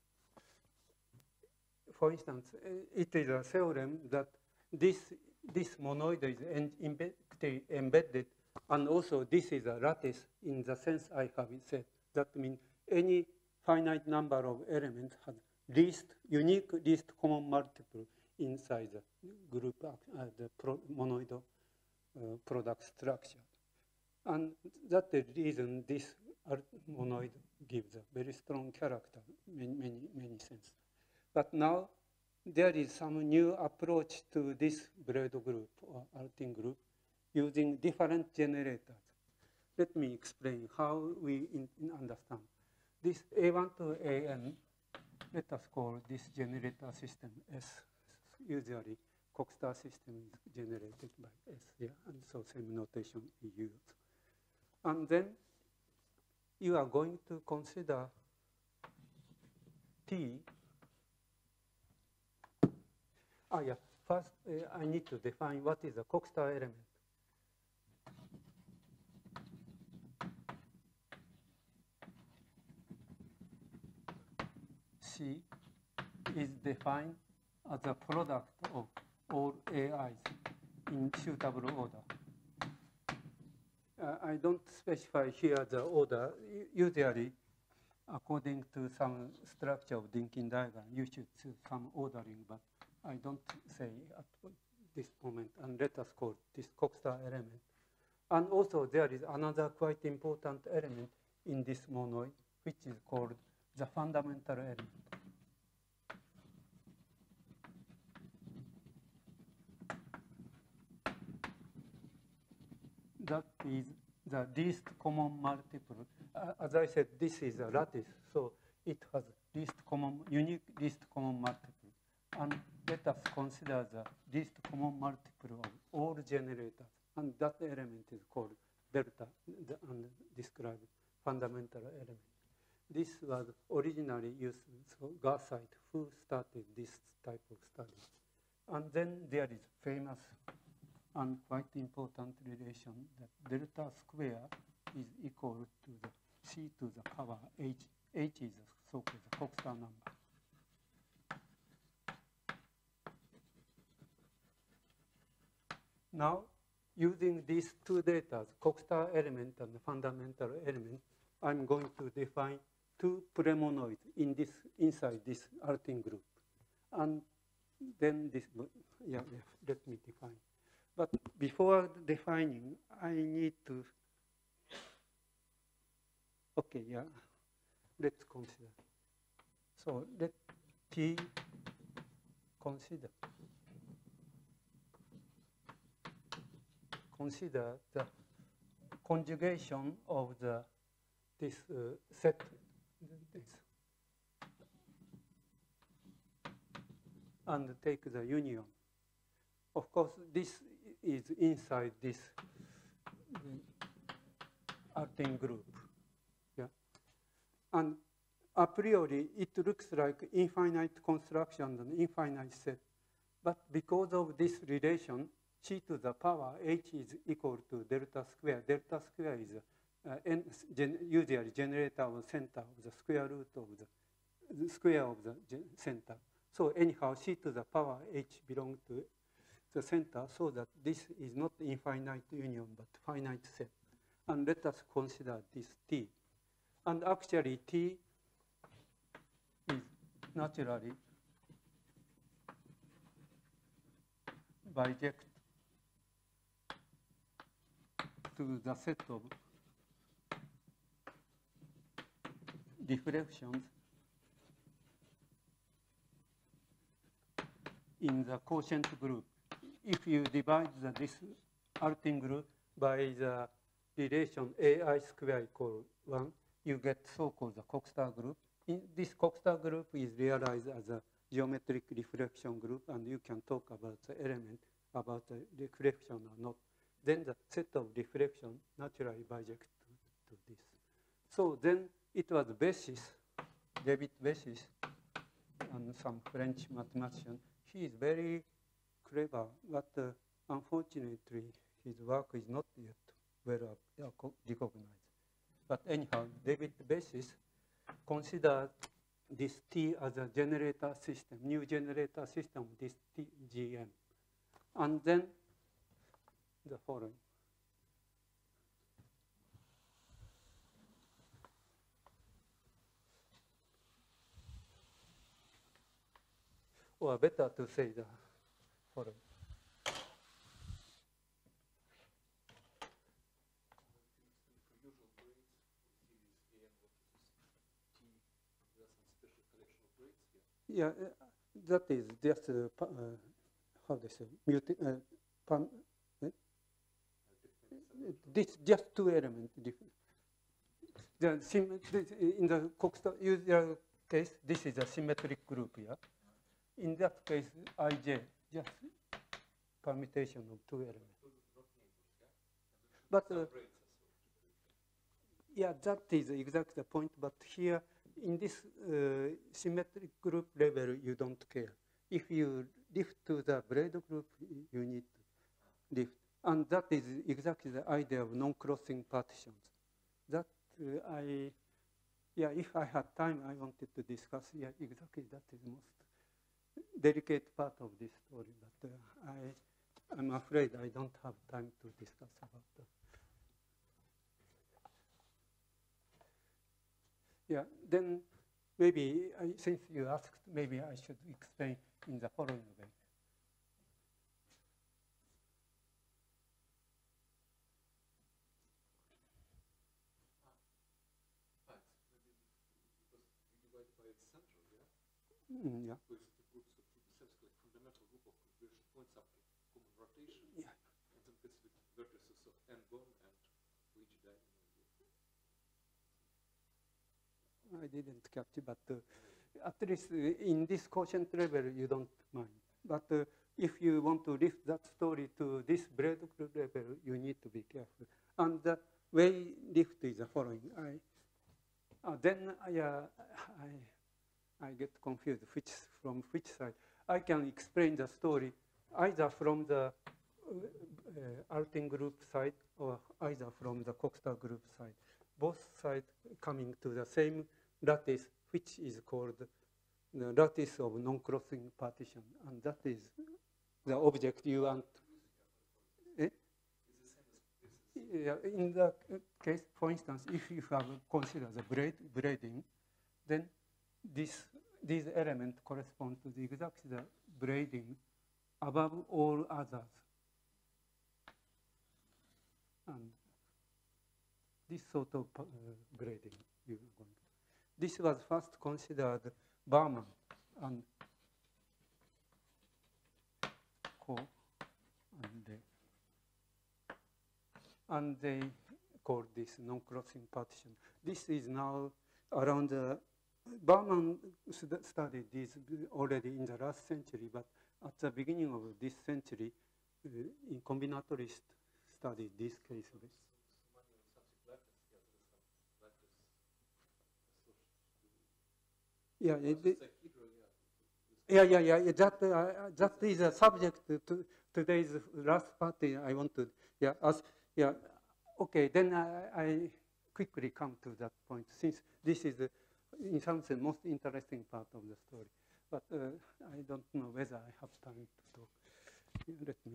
for instance, it is a theorem that this, this monoid is embed, embedded, and also this is a lattice in the sense I have said. That means any finite number of elements has least, unique least common multiple inside the group, uh, the pro monoid uh, product structure. And that's the reason this monoid gives a very strong character in many, many senses. But now there is some new approach to this Bread group or Artin group using different generators. Let me explain how we in, in understand. This A one to A n, let us call this generator system S. Usually, Coq-Star system is generated by S, yeah, and so same notation we use. And then you are going to consider T. Ah, yeah, first uh, I need to define what is a Coq-Star element. C is defined as a product of all A Is in suitable order. Uh, I don't specify here the order. Usually, according to some structure of Dynkin diagram, you should choose some ordering, but I don't say at this moment. And let us call this Coq-Star element. And also, there is another quite important element in this monoid, which is called the fundamental element. That is the least common multiple. Uh, as I said, this is a lattice, so it has least common, unique least common multiple. And let us consider the least common multiple of all generators. And that element is called delta, the, and described fundamental element. This was originally used, so Garside, who started this type of study. And then there is famous and quite important relation that delta square is equal to the C to the power H. H is the so-called Coq-Star number. Now, using these two data, Coq-Star element and the fundamental element, I'm going to define two premonoids in this, inside this Artin group. And then this, yeah, yeah, let me define. But before defining, I need to, okay, yeah, let's consider. So let T consider. Consider the conjugation of the this uh, set, this, and take the union. Of course, this is inside this Artin group. Yeah. And a priori, it looks like infinite construction and infinite set. But because of this relation, C to the power H is equal to delta square. Delta square is uh, n, gen, usually generator of the center of the square root of the, the square of the center. So anyhow, C to the power H belongs to the center, so that this is not infinite union, but finite set. And let us consider this T. And actually, T is naturally biject to the set of deflections in the quotient group. If you divide the, this Artin group by the relation A I square equal one, you get so-called the Coq-Star group. In this Coq-Star group is realized as a geometric reflection group, and you can talk about the element, about the reflection or not. Then the set of reflection naturally biject to, to this. So then it was Béchis, David Béchis, and some French mathematician. He is very clever, but uh, unfortunately his work is not yet well uh, co- recognized. But anyhow, David basis consider this T as a generator system, new generator system, this T G M. And then the following. Or better to say the following. Yeah, uh, that is just uh, pa- uh, how they say muti- uh, pam- uh, this just two elements different. The sym- this, in the Coxeter usual case, this is a symmetric group here. In that case, I J just permutation of two elements. But uh, yeah, that is exactly the point. But here, in this uh, symmetric group level, you don't care. If you lift to the braid group, you need to lift. And that is exactly the idea of non-crossing partitions. That uh, I, yeah, if I had time, I wanted to discuss, yeah, exactly that is most delicate part of this story. But uh, I, I'm afraid I don't have time to discuss about that. Yeah, then maybe, I, since you asked, maybe I should explain in the following way. Mm, yeah. With the groups of two percent, like fundamental group of conversion points up to common rotation. Yeah. And then this with vertices of N one and Luigi diagonal. I didn't catch it, but uh, at least uh, in this quotient level, you don't mind. But uh, if you want to lift that story to this braid group level, you need to be careful. And the way lift is the following. I, uh, then I, uh, I, I get confused which from which side. I can explain the story either from the uh, uh, Alting group side or either from the Coxeter group side. Both sides coming to the same lattice, which is called the lattice of non-crossing partition, and that is the object you want. Eh? Yeah, in the case, for instance, if you have considered the braid, braiding, then this, these elements correspond to the exactly the braiding above all others. And this sort of uh, grading you are going to. This was first considered Barman and Co. And they, and they called this non-crossing partition. This is now around, uh, Barman st studied this already in the last century, but at the beginning of this century, uh, in combinatorists studied this case. Yeah, it, yeah, yeah, yeah. That uh, that is a subject to today's last party. I want to, yeah, ask, yeah. Okay, then I, I quickly come to that point, since this is, uh, in some sense, most interesting part of the story. But uh, I don't know whether I have time to talk. Yeah, let me.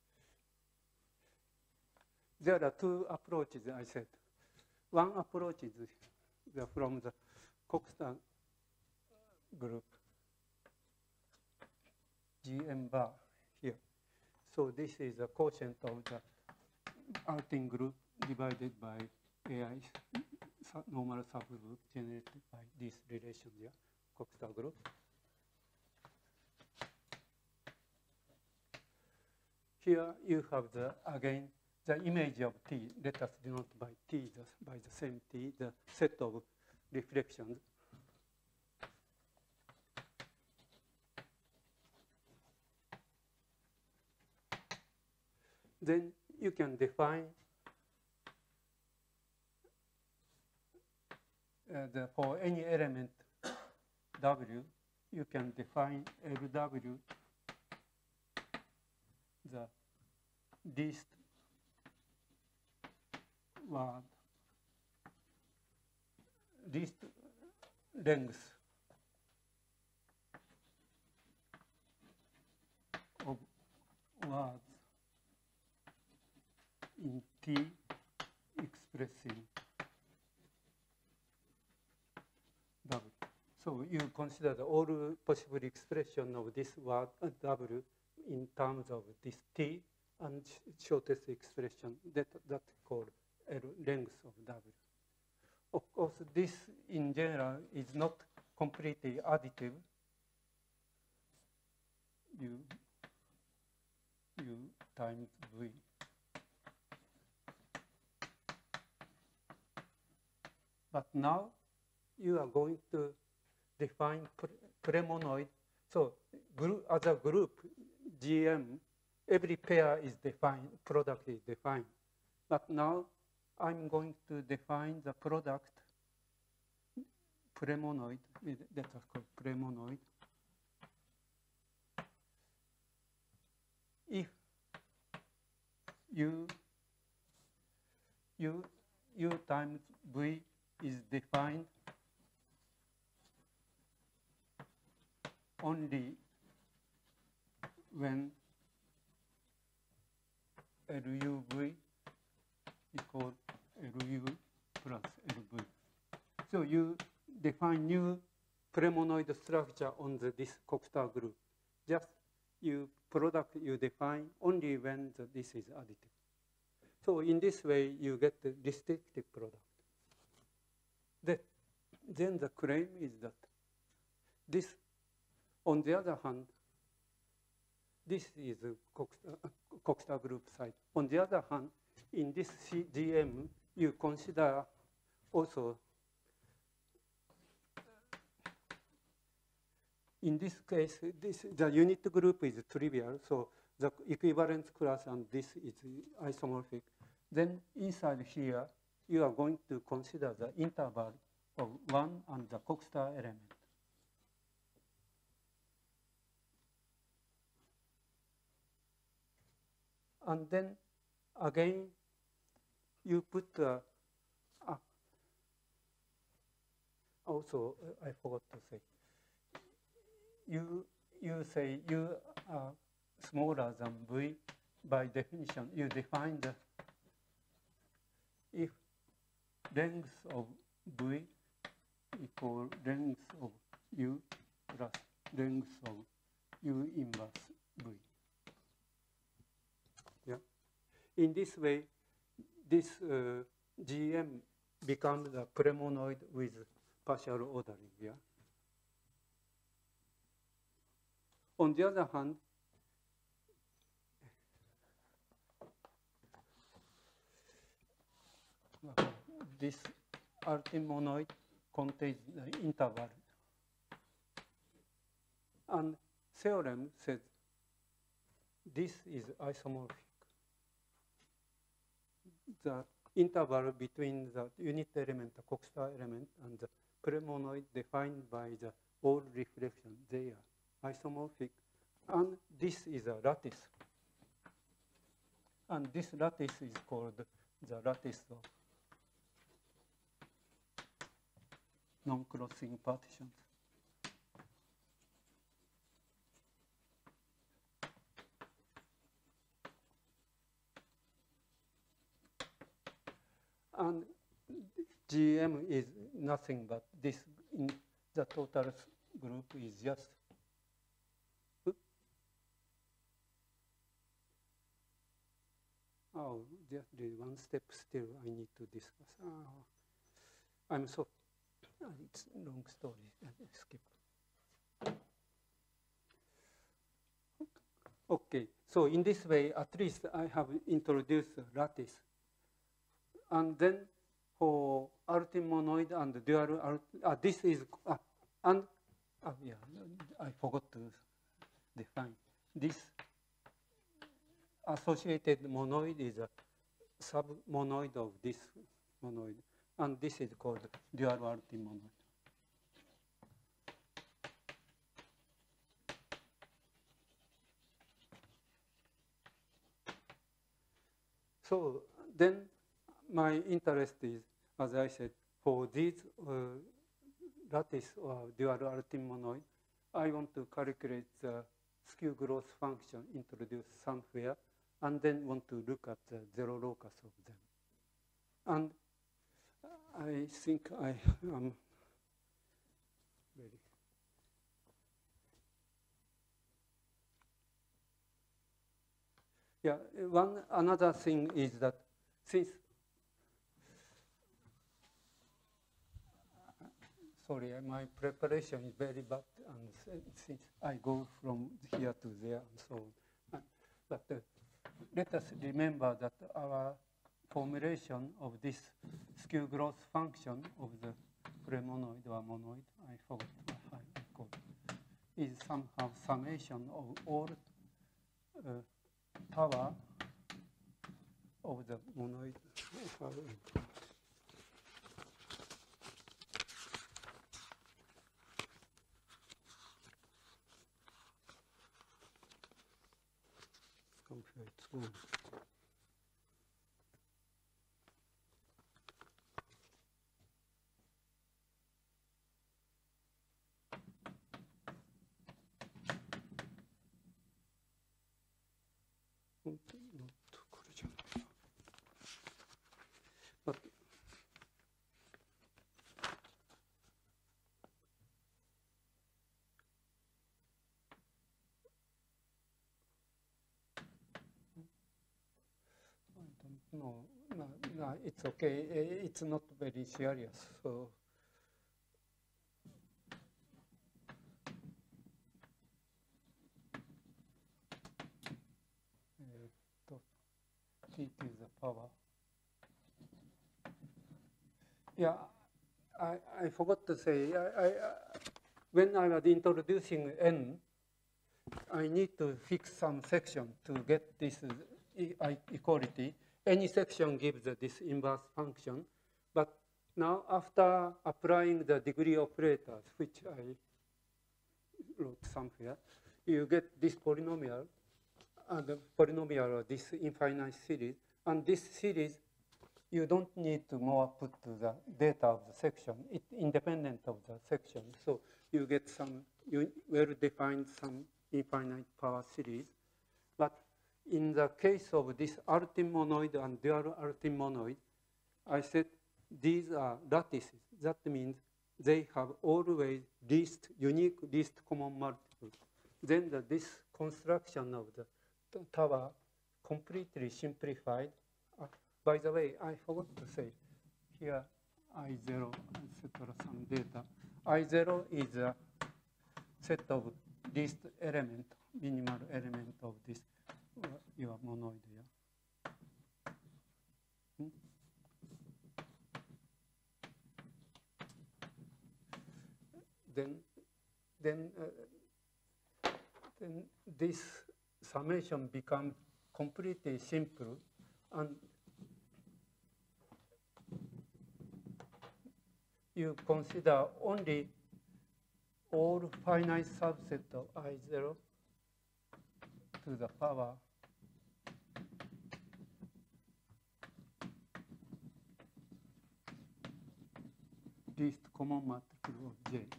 There are two approaches, I said. One approach is the, from the Coxeter group, G M bar here. So this is a quotient of the Alting group divided by A I normal subgroup generated by this relation here, Coxeter group. Here you have the, again, the image of T, let us denote by T, the, by the same T, the set of reflections. Then you can define uh, the, for any element W, you can define L W, the least word. Least length of words in T expressing W. So you consider the all possible expression of this word uh, W in terms of this T and sh shortest expression that that called L length of W. Of course, this in general is not completely additive. U, U times V. But now you are going to define pre premonoid. So group, as a group, G M, every pair is defined, product is defined. But now I'm going to define the product premonoid, that is called premonoid. If U, U, U times V is defined only when L U V equal L U plus L V. So you define new premonoid structure on the, this Coxeter group. Just you product you define only when the, this is additive. So in this way you get the restrictive product. That, then the claim is that this, on the other hand, this is a Coxeter, uh, Coxeter group side. On the other hand, in this C G M, you consider also, in this case, this, the unit group is trivial, so the equivalence class and this is isomorphic. Then inside here, you are going to consider the interval of one and the Coxeter element. And then again, you put uh, uh, also, uh, I forgot to say, you, you say you are smaller than V by definition. You define the, if length of V equal length of U plus length of U inverse V. Yeah. In this way, this uh, G M becomes a premonoid with partial ordering. Yeah. On the other hand, this artimonoid contains the interval. And theorem says this is isomorphic. The interval between the unit element, the Coxeter element, and the premonoid defined by the all reflection, they are isomorphic. And this is a lattice. And this lattice is called the lattice of non-crossing partitions. And G M is nothing but this, in the total group is just, oh, just one step still I need to discuss. Oh, I'm so, it's a long story, I skip. Okay, so in this way, at least I have introduced lattice. And then for artimonoid and dual, art, uh, this is, uh, and, uh, yeah, I forgot to define. This associated monoid is a submonoid of this monoid. And this is called dual artimonoid. So then my interest is, as I said, for these uh, lattice or dual Artin monoid, I want to calculate the skew growth function introduced somewhere, and then want to look at the zero locus of them. And I think I am very. Yeah, one another thing is that since, sorry, my preparation is very bad, and since I go from here to there and so on. But uh, let us remember that our formulation of this skew growth function of the premonoid or monoid, I forgot how I call it, is somehow summation of all uh, power of the monoid. Conflict. But no, no, no, it's okay. It's not very serious. So uh, t to the power. Yeah, I, I forgot to say, I, I, when I was introducing n, I need to fix some section to get this uh, equality. Any section gives uh, this inverse function. But now after applying the degree operators, which I wrote somewhere, you get this polynomial, and the polynomial of this infinite series. And this series, you don't need to more put to the data of the section. It's independent of the section. So you get some well-defined some infinite power series. But in the case of this Artin monoid and dual Artin monoid, I said these are lattices. That means they have always least unique least common multiple. Then the, this construction of the tower completely simplified. Uh, by the way, I forgot to say here I zero, et cetera, some data. I zero is a set of least element, minimal element of this uh, your monoid. Yeah. Hmm? Then, then, uh, then this summation becomes completely simple, and you consider only all finite subset of I zero to the power least common multiple of J.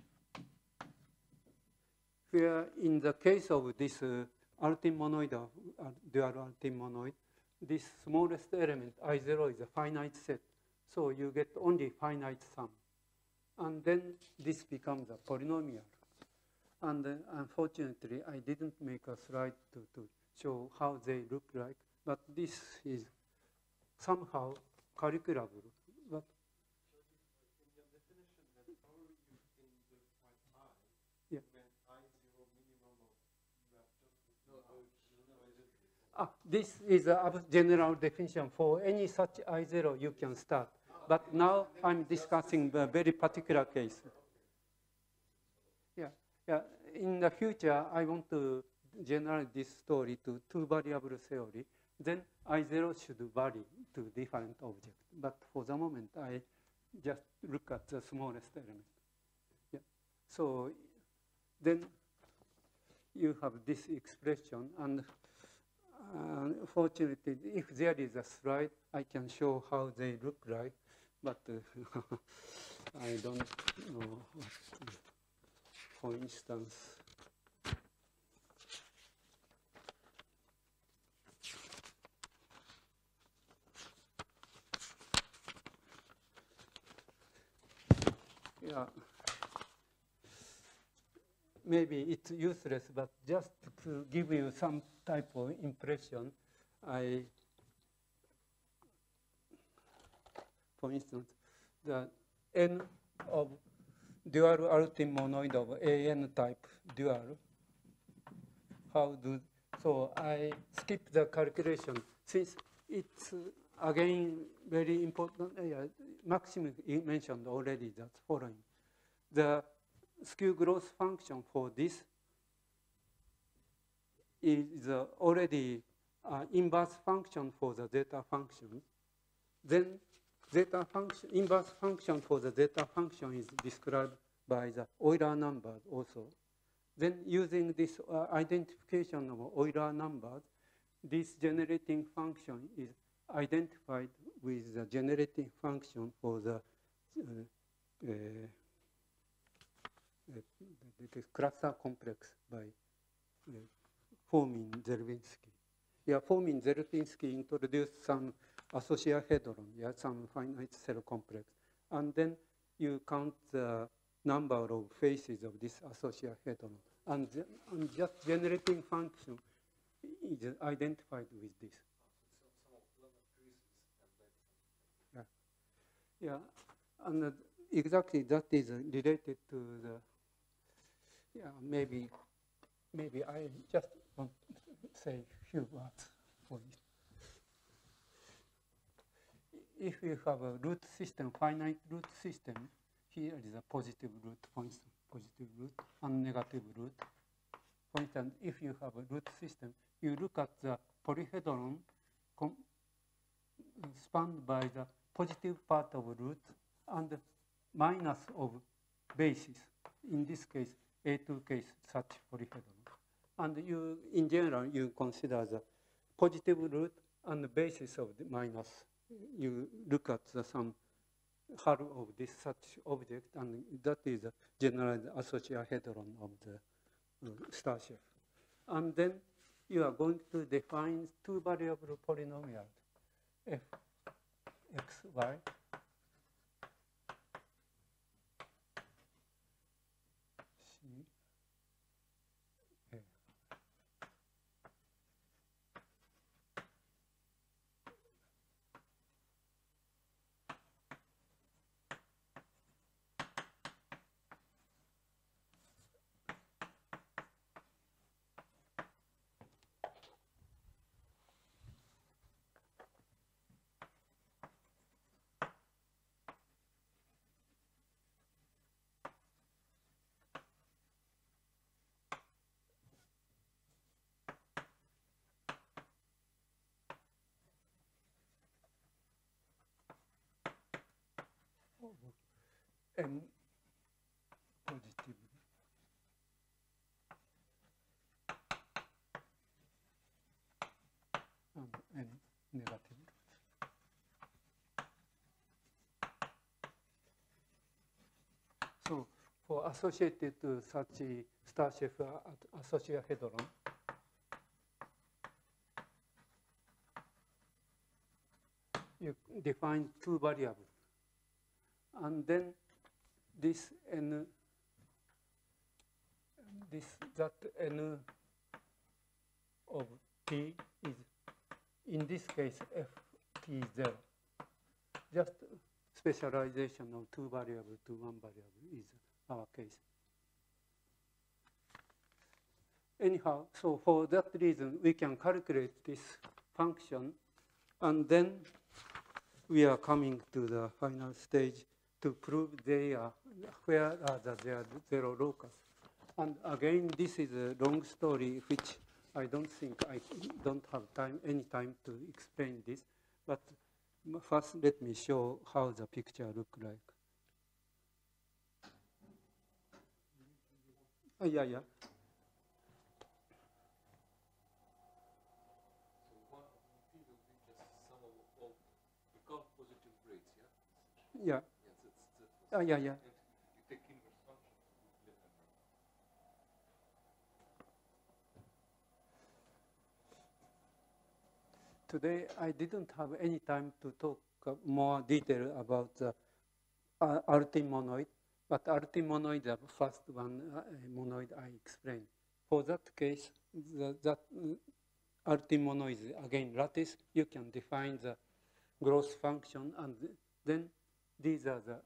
Where in the case of this uh, Artin monoid, uh, dual Artin monoid, this smallest element, I zero, is a finite set. So you get only finite sum. And then this becomes a polynomial. And uh, unfortunately, I didn't make a slide to, to show how they look like. But this is somehow calculable. But in your definition, then how are you in the point I? Yeah. When I zero minimum of you have just no, no, no, I didn't. Ah, this is a general definition. For any such I zero, you can start. But now I'm discussing a very particular case. Yeah, yeah. In the future, I want to generalize this story to two-variable theory. Then I zero should vary to different objects. But for the moment, I just look at the smallest element. Yeah. So then you have this expression, and Unfortunately, if there is a slide, I can show how they look like, but uh, I don't know. For instance, yeah, maybe it's useless, but just to give you some type of impression, I, for instance, the n of dual Artin monoid of A N type dual, how do, so I skip the calculation since it's uh, again very important. Uh, yeah, Maxim mentioned already that following. The skew growth function for this is uh, already uh, inverse function for the zeta function. Then zeta function, inverse function for the zeta function is described by the Euler numbers also. Then using this uh, identification of Euler numbers, this generating function is identified with the generating function for the uh, uh, uh, the cluster complex by uh, Fomin-Zerbinsky. Yeah, Fomin-Zerbinsky introduced some associate hadron, yeah, some finite cell complex. And then you count the number of faces of this associate hadron. And, the, and just generating function is identified with this. Yeah, yeah, and uh, exactly that is uh, related to the, yeah, maybe, maybe I just want to say a few words for it. If you have a root system, finite root system, here is a positive root, for instance, positive root and negative root. For instance, if you have a root system, you look at the polyhedron spanned by the positive part of root and minus of basis. In this case, A two case, such polyhedron. And you, in general, you consider the positive root and the basis of the minus. You look at the some hull of this such object, and that is the generalized associate hadron of the uh, star shape. And then you are going to define two variable polynomials, f x, y, c, a. N positive and N negative. So for associated to such a star shape uh, associate hadron, you define two variables. And then this n, this that n of t is, in this case, f t zero. Just specialization of two variables to one variable is our case. Anyhow, so for that reason, we can calculate this function, and then we are coming to the final stage to prove they are, where are the their zero locus. And again, this is a long story, which I don't think I don't have time, any time to explain this. But first, let me show how the picture look like. Oh, yeah, yeah. Yeah. Uh, yeah, yeah. And you take inverse function, you live them. Today, I didn't have any time to talk uh, more detail about the uh, Artin monoid, but Artin monoid, the first one uh, monoid I explained. For that case, the, that uh, Artin monoid is again lattice. You can define the growth function, and then these are the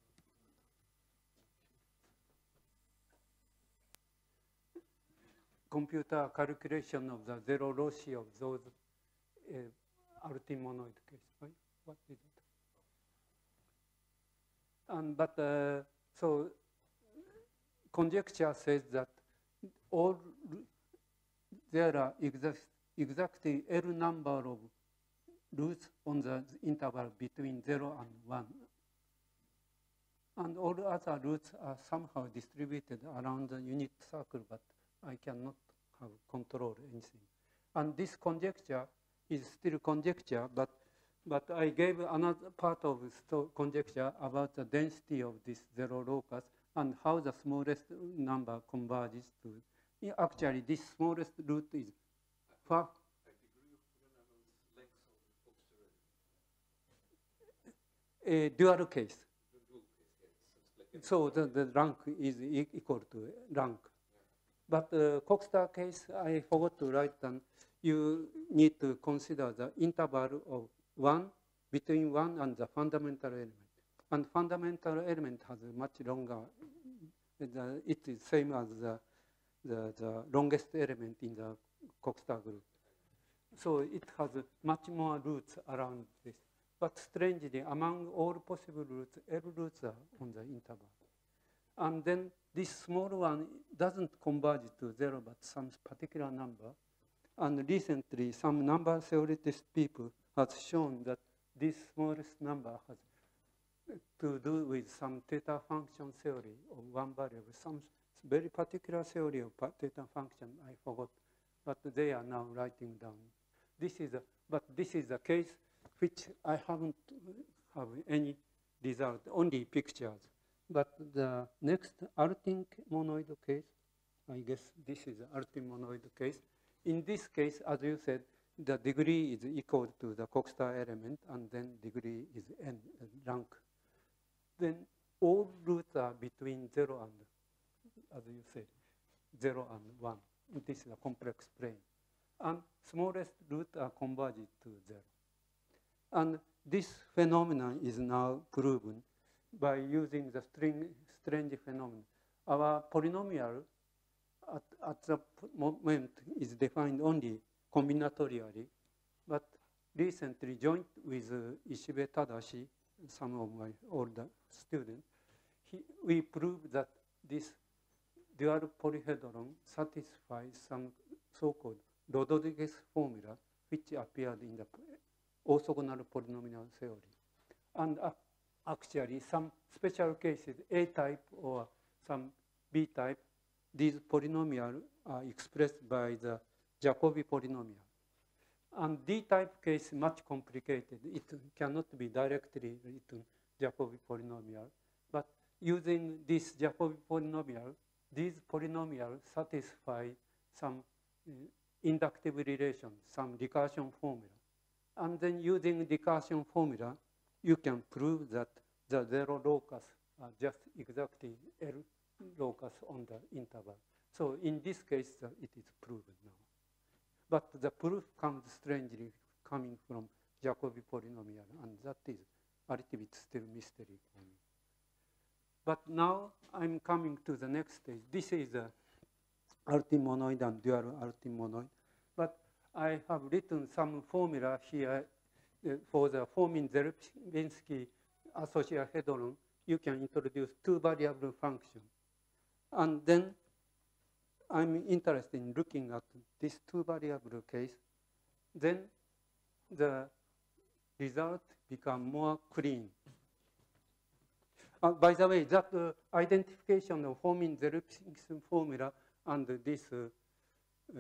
computer calculation of the zero Rossi of those uh, Artin monoid case. Right? What is it? And but uh, so conjecture says that all there are exact, exactly L number of roots on the interval between zero and one. And all other roots are somehow distributed around the unit circle, but I cannot have control anything. And this conjecture is still conjecture, but but I gave another part of conjecture about the density of this zero locus and how the smallest number converges to. Actually, this smallest root is far. A degree of polynomial's length of the Fox array. A dual case. The dual case, yeah. Like So the, the rank is e equal to rank. Yeah. But uh, Coxeter case, I forgot to write down. You need to consider the interval of one between one and the fundamental element. And fundamental element has a much longer, the, it is same as the, the, the longest element in the Coxeter group. So it has much more roots around this. But strangely, among all possible roots, L roots are on the interval. And then this small one doesn't converge to zero, but some particular number. And recently, some number theoretist people has shown that this smallest number has to do with some theta function theory of one variable, some very particular theory of theta function, I forgot, but they are now writing down. This is a, but this is a case which I haven't have any result, only pictures. But the next Artin monoid case, I guess this is the Artin monoid case. In this case, as you said, the degree is equal to the Coxeter element, and then degree is n, rank. Then all roots are between zero and, as you said, zero and one. This is a complex plane. And smallest roots are converged to zero. And this phenomenon is now proven by using the string, strange phenomenon. Our polynomial at, at the moment is defined only combinatorially, but recently joined with uh, Ishibe Tadashi, some of my older students, he, we proved that this dual polyhedron satisfies some so-called Rodriguez formula, which appeared in the orthogonal polynomial theory. And uh, actually, some special cases, A-type or some B-type, these polynomials are expressed by the Jacobi polynomial. And D-type case is much complicated. It cannot be directly written Jacobi polynomial. But using this Jacobi polynomial, these polynomials satisfy some uh, inductive relation, some recursion formula. And then using recursion formula, you can prove that the zero locus are just exactly L locus on the interval. So in this case, uh, it is proven now. But the proof comes strangely coming from Jacobi polynomial, and that is a little bit still mystery for me. But now I'm coming to the next stage. This is a Artin monoid and dual Artin monoid. But I have written some formula here uh, for the Fomin-Zerbinsky associated hedron. You can introduce two variable function. And then I'm interested in looking at this two variable case. Then the result become more clean. Uh, by the way, that uh, identification of Fomin-Zerbinsky formula and this uh, uh,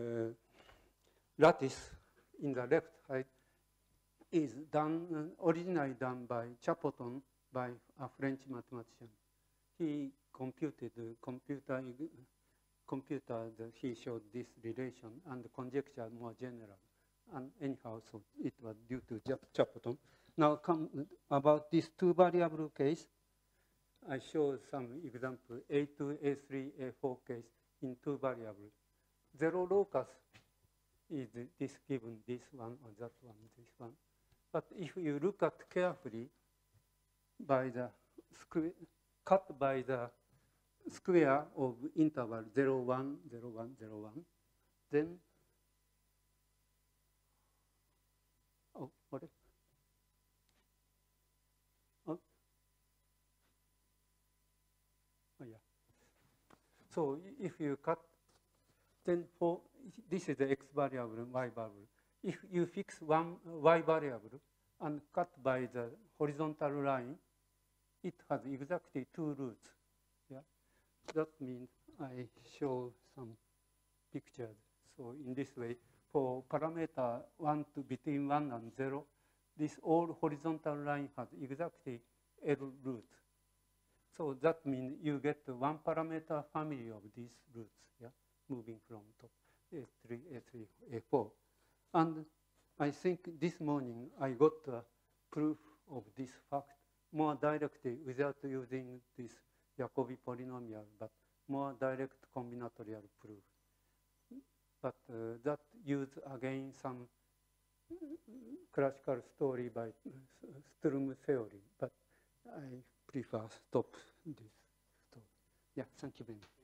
lattice in the left side is done, uh, originally done by Chapotton, by a French mathematician. He computed uh, computer, computer the, he showed this relation and conjecture more general. And anyhow, so it was due to Chapton. Now come about this two variable case. I show some example A two, A three, A four case in two variables. Zero locus is this given this one or that one, this one. But if you look at carefully by the square, cut by the square of interval zero, one, zero, one, zero, one, then, oh, what? Oh, oh yeah. So if you cut, then for this is the x variable, y variable. If you fix one y variable and cut by the horizontal line, it has exactly two roots. Yeah, that means I show some pictures. So in this way, for parameter one to between one and zero, this all horizontal line has exactly L roots. So that means you get one parameter family of these roots. Yeah, moving from top A three, A three, A four. And I think this morning I got a proof of this fact more directly without using this Jacobi polynomial, but more direct combinatorial proof. But uh, that use again some classical story by Sturm theory, but I prefer stop this story. Yeah, thank you very much.